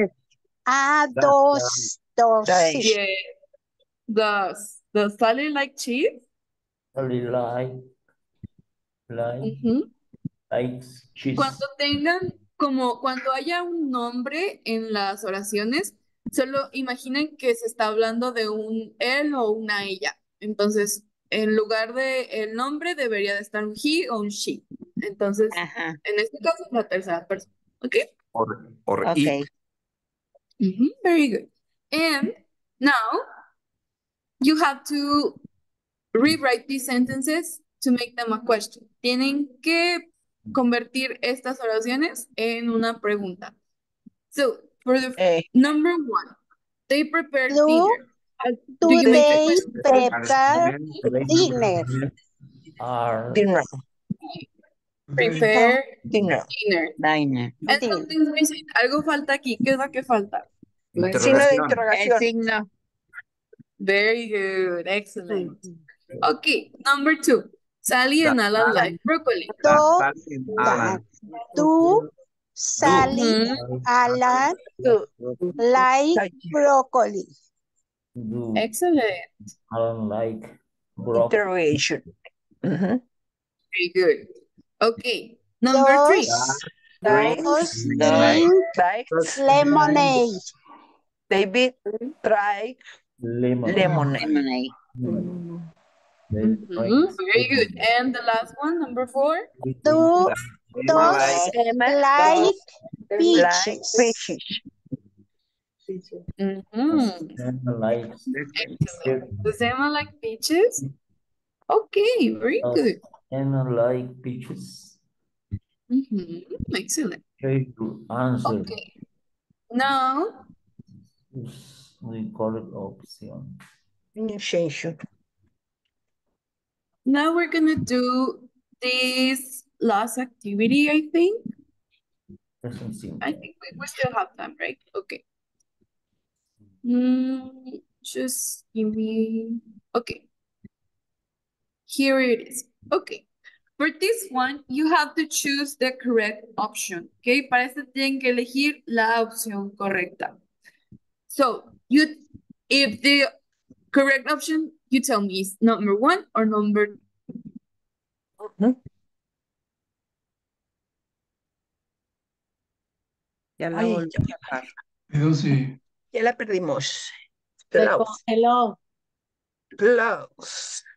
A dos. Dos. Dice. Yeah. Does. Does Sally like cheese? Sorry, like like Mhm. likes cheese. Cuando tengan, como cuando haya un nombre en las oraciones, solo imaginen que se está hablando de un él o una ella. Entonces, en lugar de el nombre debería de estar un he o un she. Entonces, Ajá. en este caso, la tercera persona. ¿Ok? or, or Okay. eat. Mhm, very good. And now, you have to rewrite these sentences to make them a question. Tienen que convertir estas oraciones en una pregunta. So, for the Eh. number one, they prepare Do, dinner. Uh, do you make the they question? prepare dinner? Are Dinner. Prepare Dinner. dinner. Dinner. And something's missing. Algo falta aquí. ¿Qué es lo que falta? Signo de Interrogación. El interrogación. signo. Very good. Excellent. Okay, number two. Sally and Alan like broccoli. Do, Sally and Alan. do Sally, Mhm. Alan like broccoli? do Excellent. Alan like broccoli? Interrogation. Mhm. Very good. Okay, number three. Dice. Dos Dos. drink Dice. lemonade. David try Lemon. lemonade. Lemonade. They Mhm, drink very good. And the last one, number four. Do, Emma dos like like Like peaches? fishes. Mhm. Lemon like Excellent. Does Emma like peaches? Okay, very Does good. Anna like peaches? Mhm, excellent. Okay, your answer Okay, now is the correct option. Initiation. now we're gonna do this last activity, I think. Present simple. I think we, we still have time, right? Okay. Mm, just give me. Okay. Here it is. Okay. For this one, you have to choose the correct option. Okay. Para esto tienen que elegir la opción correcta. So, you, if the correct option, you tell me is number one or number. Ya la Ay, volví a sacar. Pero sí. ya la perdimos. Se Close. congeló. Close.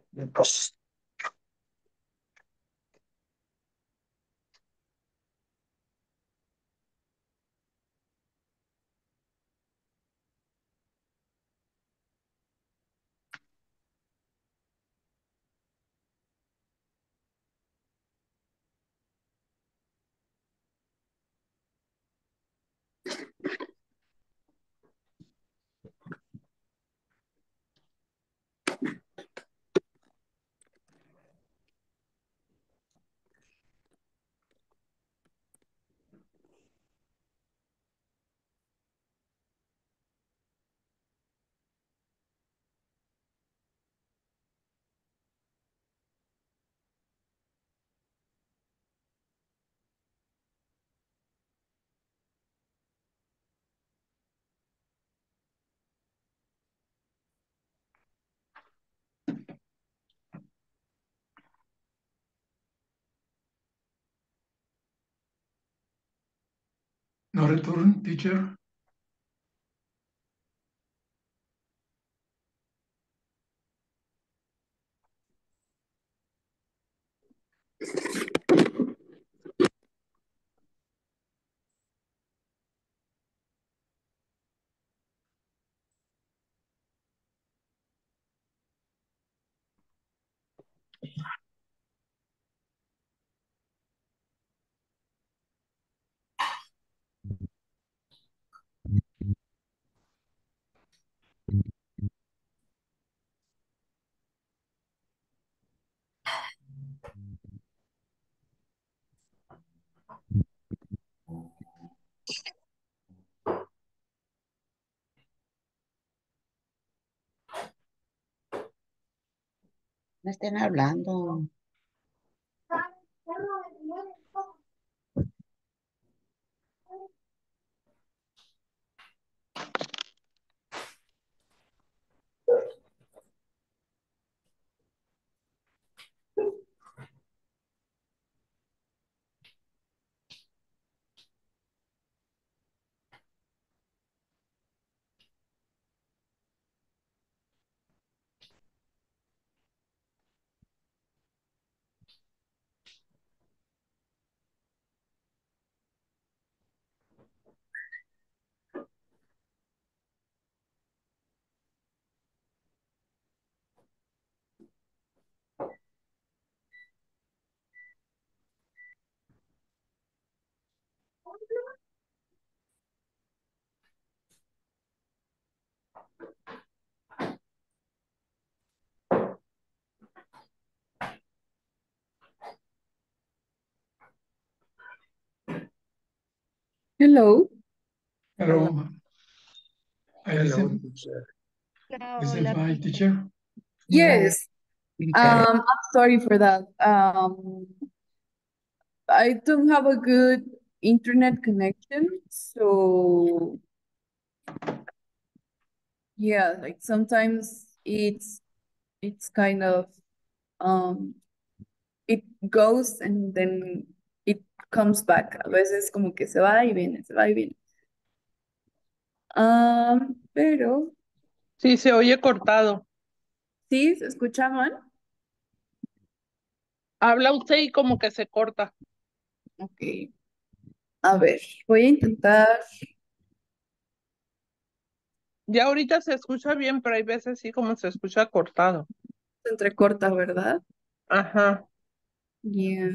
No return, teacher. No estén hablando. Hello. Hello. I Hello, listen. teacher. Is it my teacher? Yes. Um, I'm sorry for that. Um, I don't have a good internet connection, so yeah, like sometimes it's it's kind of um it goes and then it comes back. A veces como que se va y viene, se va y viene. Um, pero Sí, se oye cortado. sí, ¿se escucha mal? Habla usted y como que se corta. Ok. A ver, voy a intentar. Ya ahorita se escucha bien, pero hay veces sí como se escucha cortado. Se entrecorta, ¿verdad? Ajá. Yeah.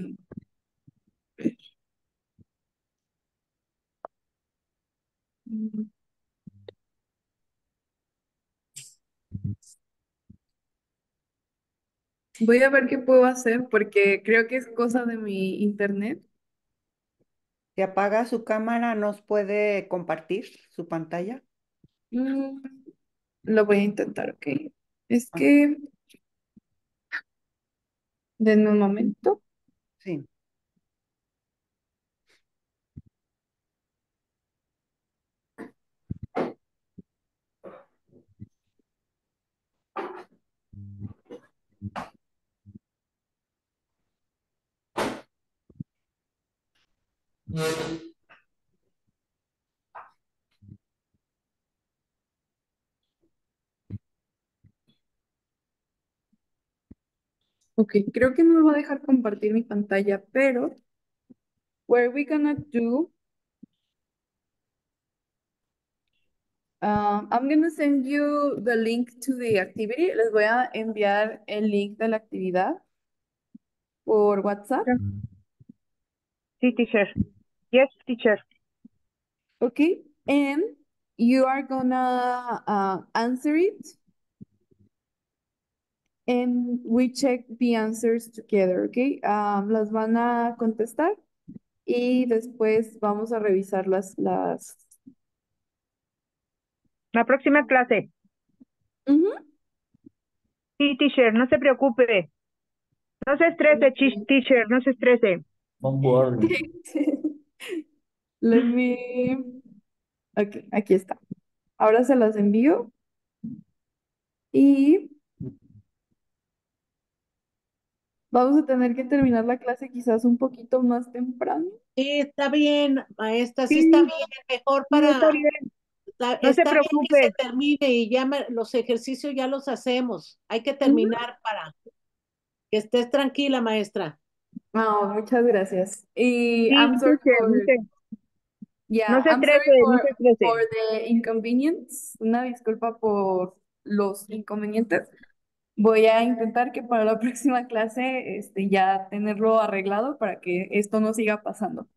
Mm. Voy a ver qué puedo hacer porque creo que es cosa de mi internet. Si apaga su cámara, ¿nos puede compartir su pantalla? Mm, lo voy a intentar, ok. Es Ah, que, denme un momento. sí. Ok, creo que no me va a dejar compartir mi pantalla, pero what are we gonna do? Um, I'm gonna send you the link to the activity. Les voy a enviar el link de la actividad por WhatsApp. Sí, teacher. Yes, teacher. Okay, and you are gonna uh, answer it, and we check the answers together, okay? Um, las van a contestar y después vamos a revisar las, las... La próxima clase. Ujú. Sí, teacher, no se preocupe. No se estrese, chi- teacher, no se estrese. Don't worry. Let me... Ok, aquí está. Ahora se las envío y vamos a tener que terminar la clase quizás un poquito más temprano. Sí, está bien, maestra, sí Sí, está bien, mejor sí, está para, bien. está, No se está bien que se preocupe. termine y ya me- los ejercicios ya los hacemos. Hay que Ujú. terminar para que estés tranquila, maestra. Oh, muchas gracias. Y Sí, I'm sorry teacher, for, no se, yeah, no se I'm sorry estrese, no for, se estrese. for the inconvenience. Una disculpa por los inconvenientes. Voy a intentar que para la próxima clase, este, ya tenerlo arreglado para que esto no siga pasando.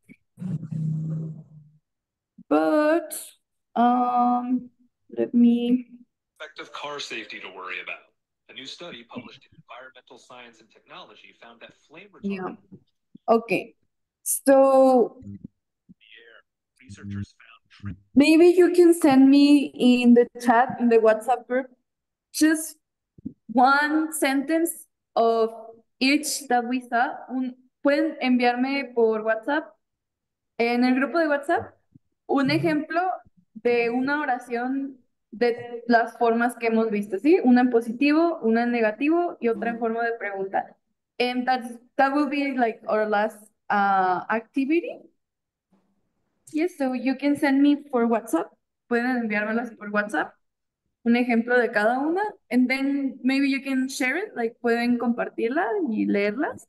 But, um, let me, Effective car safety to worry about. A new study published in Environmental Science and Technology found that flame yeah, retardant okay. So in the air. Researchers found maybe you can send me in the chat, in the WhatsApp group, just one sentence of each that we saw. Un- pueden enviarme por WhatsApp, en el grupo de WhatsApp, un ejemplo de una oración de las formas que hemos visto, ¿sí? Una en positivo, una en negativo y otra en forma de pregunta. And that's, that will be like our last uh, activity. Yes, so you can send me for WhatsApp. Pueden enviármelas por WhatsApp. Un ejemplo de cada una. And then maybe you can share it. Like pueden compartirla y leerlas.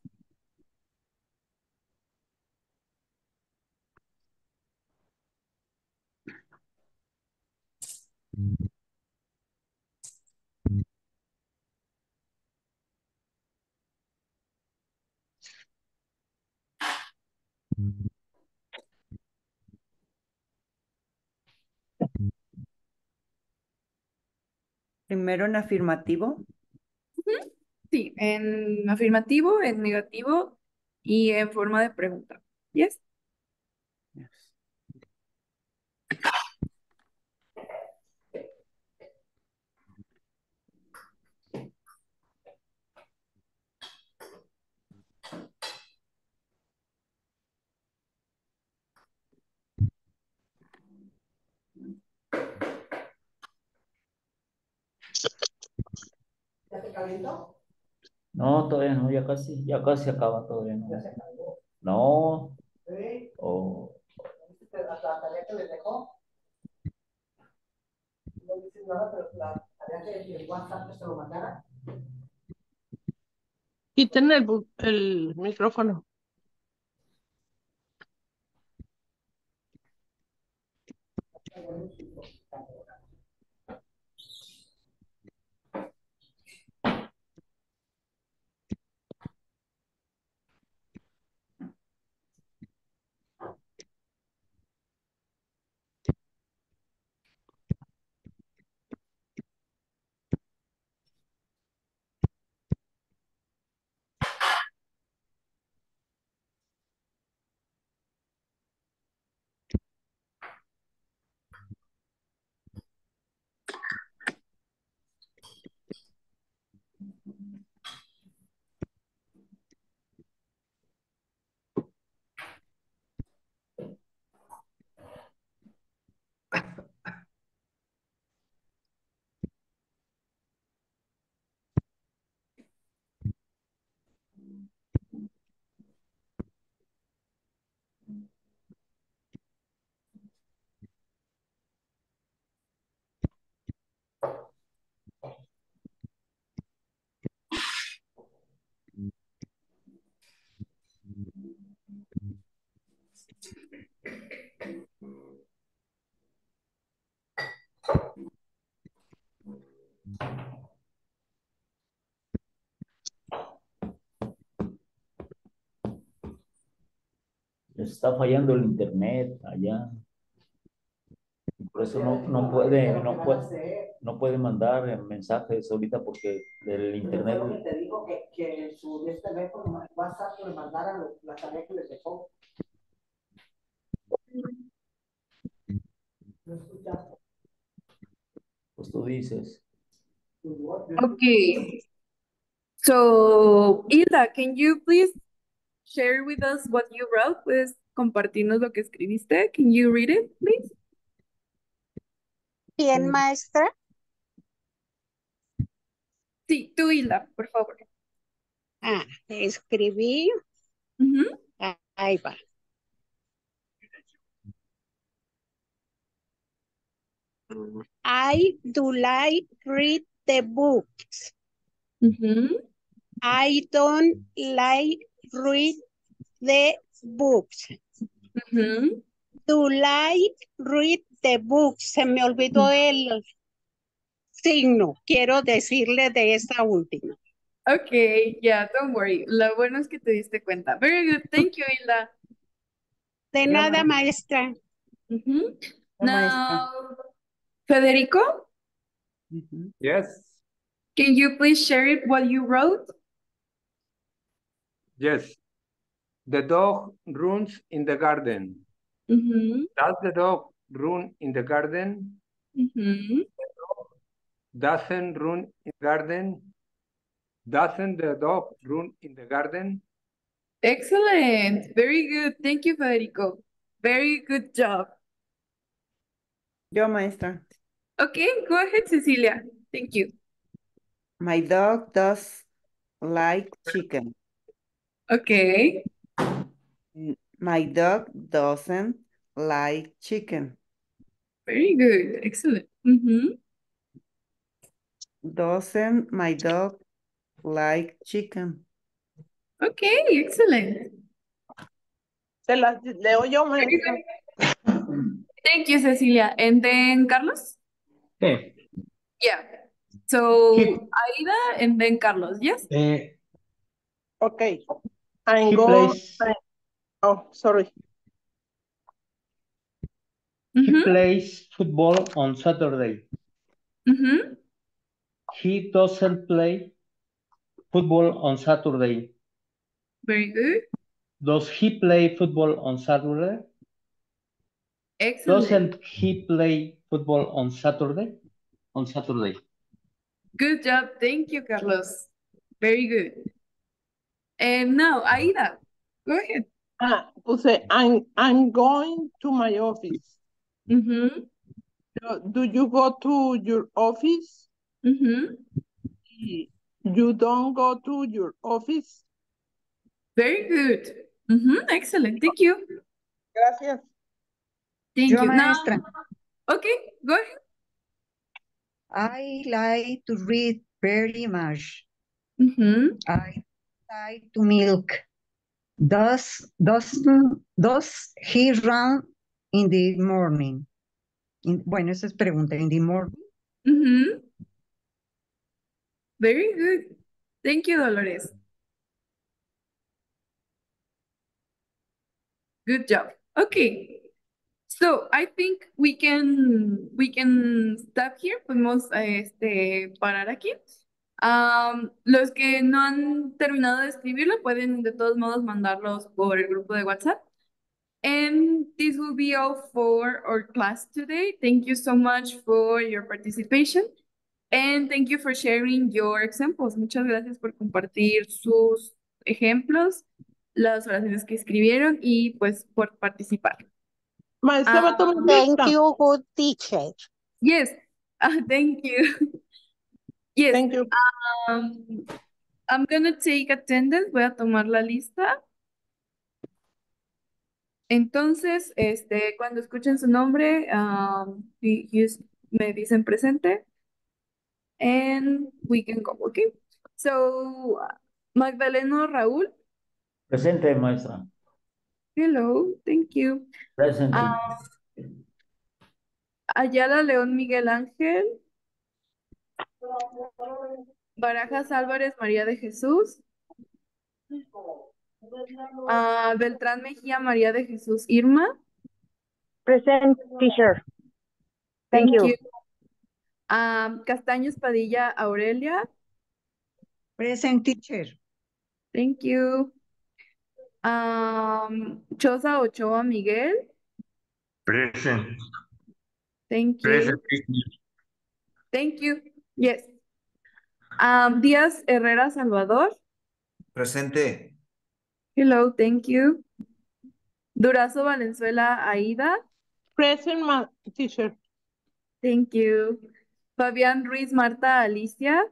Primero en afirmativo. Ujú. Sí, en afirmativo, en negativo y en forma de pregunta. Yes. ¿Ya te calentó? No, todavía no, ya casi, ya casi acaba todavía. No. ¿Ya se acabó? No. Sí. Oh. ¿Viste la la tarea que les dejó? No dices nada, pero la tarea que el WhatsApp que se lo mandara. Quiten el, bu- el micrófono. está fallando el internet allá. Por eso no, no puede, no puede, no puede mandar mensajes ahorita porque el internet. Te digo que, que en su este teléfono WhatsApp le mandaran la tarea que les dejó. Pues tú dices. Okay. So, Hilda, can you please share with us what you wrote? Puedes compartirnos lo que escribiste. Can you read it, please? Bien, maestra. Sí, tú, Hilda, por favor. Ah, escribí. Ujú. Ah, ahí va. Mm, I do like read the books. Ujú. I don't like read the books. Ujú. Do like read the books. Se me olvidó el signo. Quiero decirle de esta última. Okay, yeah, don't worry. Lo bueno es que te diste cuenta. Very good. Thank you, Hilda. De Ya, nada, ma- maestra. Ujú. ya, maestra. Now, Federico, Ujú. Yes, can you please share it what you wrote? yes. The dog runs in the garden. Ujú. Does the dog run in the garden? Ujú. Doesn't run in the garden? Doesn't the dog run in the garden? Excellent. Very good. Thank you, Federico. Very good job. Yo, maestra. Okay, go ahead, Cecilia. Thank you. My dog does like chicken. Okay. N- My dog doesn't like chicken. Very good. Excellent. Ujú. Doesn't my dog like chicken? Okay, excellent. Se las leo yo, Very maestra. good. Thank you, Cecilia. And then Carlos? Sí. Yeah. So He, Aida and then Carlos, yes? eh, Okay. I'm he going. plays Oh, sorry. he Mm-hmm. plays football on Saturday. Mm-hmm. He doesn't play football on Saturday. Very good. Does he play football on Saturday? Excellent. Doesn't he play football on Saturday? On Saturday. Good job. Thank you, Carlos. Very good. And now, Aida, go ahead. Ah, puse, I'm, I'm going to my office. Mm-hmm. Do, do you go to your office? Mm-hmm. You don't go to your office? Very good. Mm-hmm. Excellent. Thank you. Gracias. Thank Yo, you. Now, maestra. okay, go ahead. I like to read very much. Mm-hmm. I like to milk. Does does does he run in the morning? In- bueno, esa es pregunta. In the morning. Mm-hmm. Very good. Thank you, Dolores. Good job. Okay. So I think we can we can stop here. Podemos este, parar aquí. Um, los que no han terminado de escribirlo pueden de todos modos mandarlos por el grupo de WhatsApp. And this will be all for our class today. Thank you so much for your participation. And thank you for sharing your examples. Muchas gracias por compartir sus ejemplos, las oraciones que escribieron y pues por participar. Maestra, va a Ah, tomar Thank lista. you, good teacher. yes, uh, thank you. Yes, Thank you. um, I'm gonna take attendance. Voy a tomar la lista. Entonces, este, cuando escuchen su nombre, um, y- y us- me dicen presente, and we can go, okay? So, Magdaleno Raúl, Presente, maestra. hello, thank you. Present. Ah, Ayala León Miguel Ángel, Barajas Álvarez María de Jesús, Ah, Beltrán Mejía María de Jesús Irma. Present, teacher. Thank Thank you. you. Ah, Castaños Padilla Aurelia. Present, teacher. Thank you. Um, Choza Ochoa Miguel. Present. Thank Present. you. Thank you. Yes. Um, Díaz Herrera Salvador. Presente. Hello, thank you. Durazo Valenzuela Aida. Present, ma teacher. Thank you. Fabián Ruiz Marta Alicia.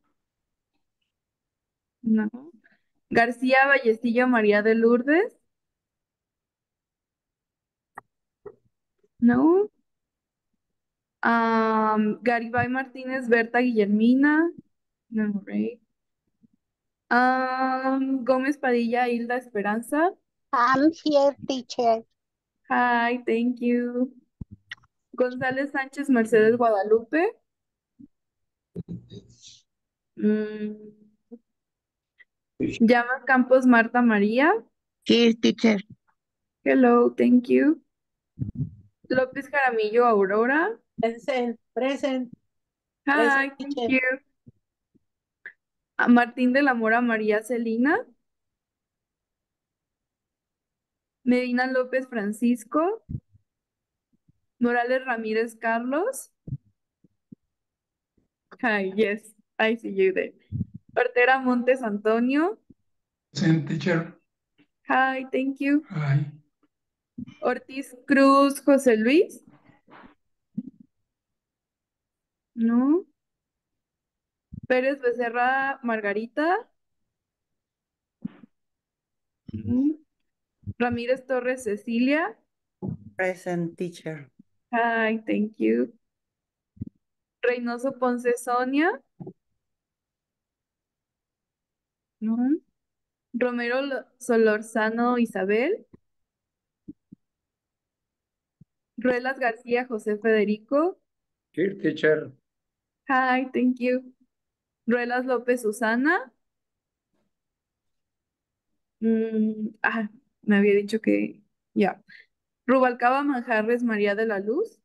No. García Vallecillo María de Lourdes. No. Um, Garibay Martínez Berta Guillermina. No, right. Um, Gómez Padilla Hilda Esperanza. I'm here, teacher. Hi, thank you. González Sánchez Mercedes Guadalupe. Mm. Llamas Campos Marta María. Here, teacher. Hello, thank you. López Jaramillo Aurora. Present, present. Hi, Present, thank teacher. you. A Martín de la Mora María Celina. Medina López Francisco. Morales Ramírez Carlos. Hi, yes, I see you there. Ortera Montes Antonio. Present, teacher. Hi, thank you. Hi. Ortiz Cruz José Luis. No. Pérez Becerra Margarita. No. Ramírez Torres Cecilia. Present, teacher. Hi, thank you. Reynoso Ponce Sonia. No. Romero Lo- Solorzano Isabel. Ruelas García José Federico. Here, teacher. Hi, thank you. Ruelas López Susana. Mm, ah, me había dicho que ya. Rubalcaba Manjarres María de la Luz.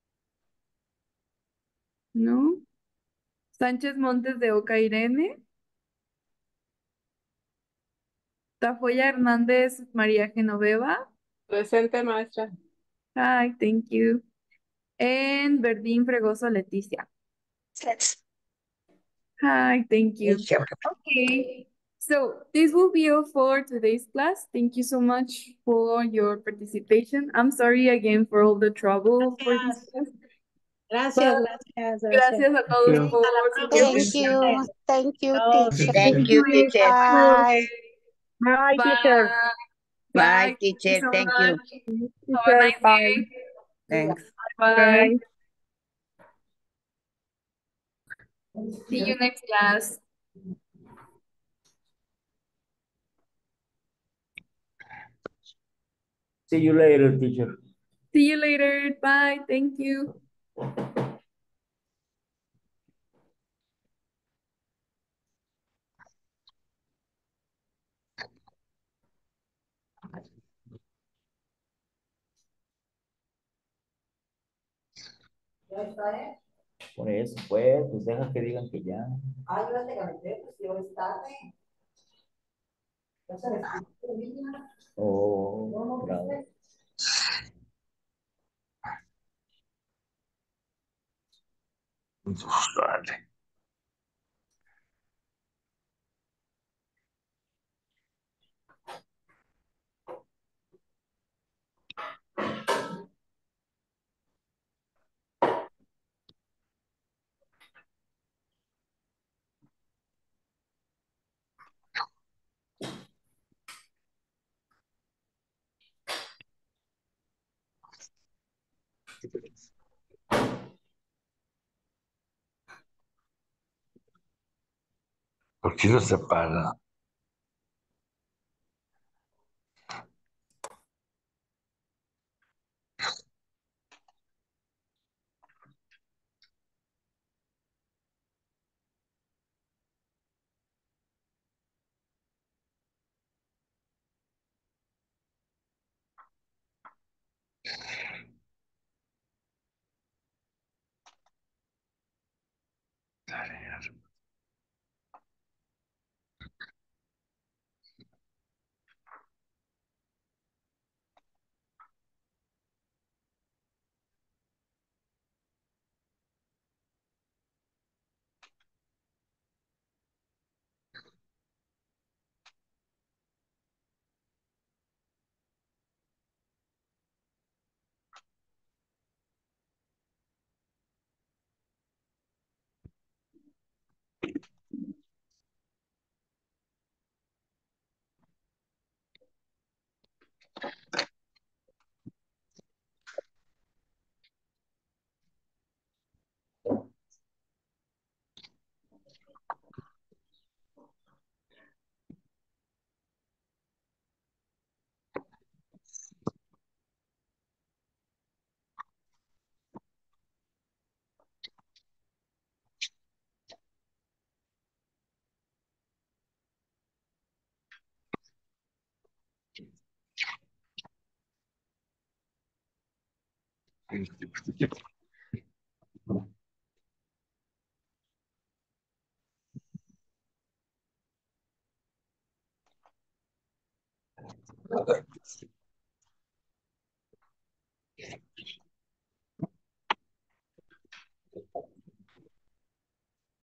No. Sánchez Montes de Oca Irene. Tafoya Hernández María Genoveva. Presente, maestra. Hi, thank you. And Verdín Fregoso Leticia. Hi, thank you. Okay, so this will be all for today's class. Thank you so much for your participation. I'm sorry again for all the trouble for this class. Gracias, But gracias, gracias. gracias a todos por su Thank tiempo. you. Thank you, Chao. teacher. Thank you, teacher. Bye. Bye, Bye. teacher. Bye, Bye. Thank you teacher. so Thank you. much. Have a Teacher, nice bye. day. Thanks. Bye. Bye. See you next class. See you later, teacher. See you later. Bye. Thank you. Por eso, pues, pues deja que digan que ya. Ah, yo ya te conecté, pues si hoy es tarde. Ya se despidió, niña. Oh, No, no, claro. pues. Vale. ¿Por qué no se para? Okay.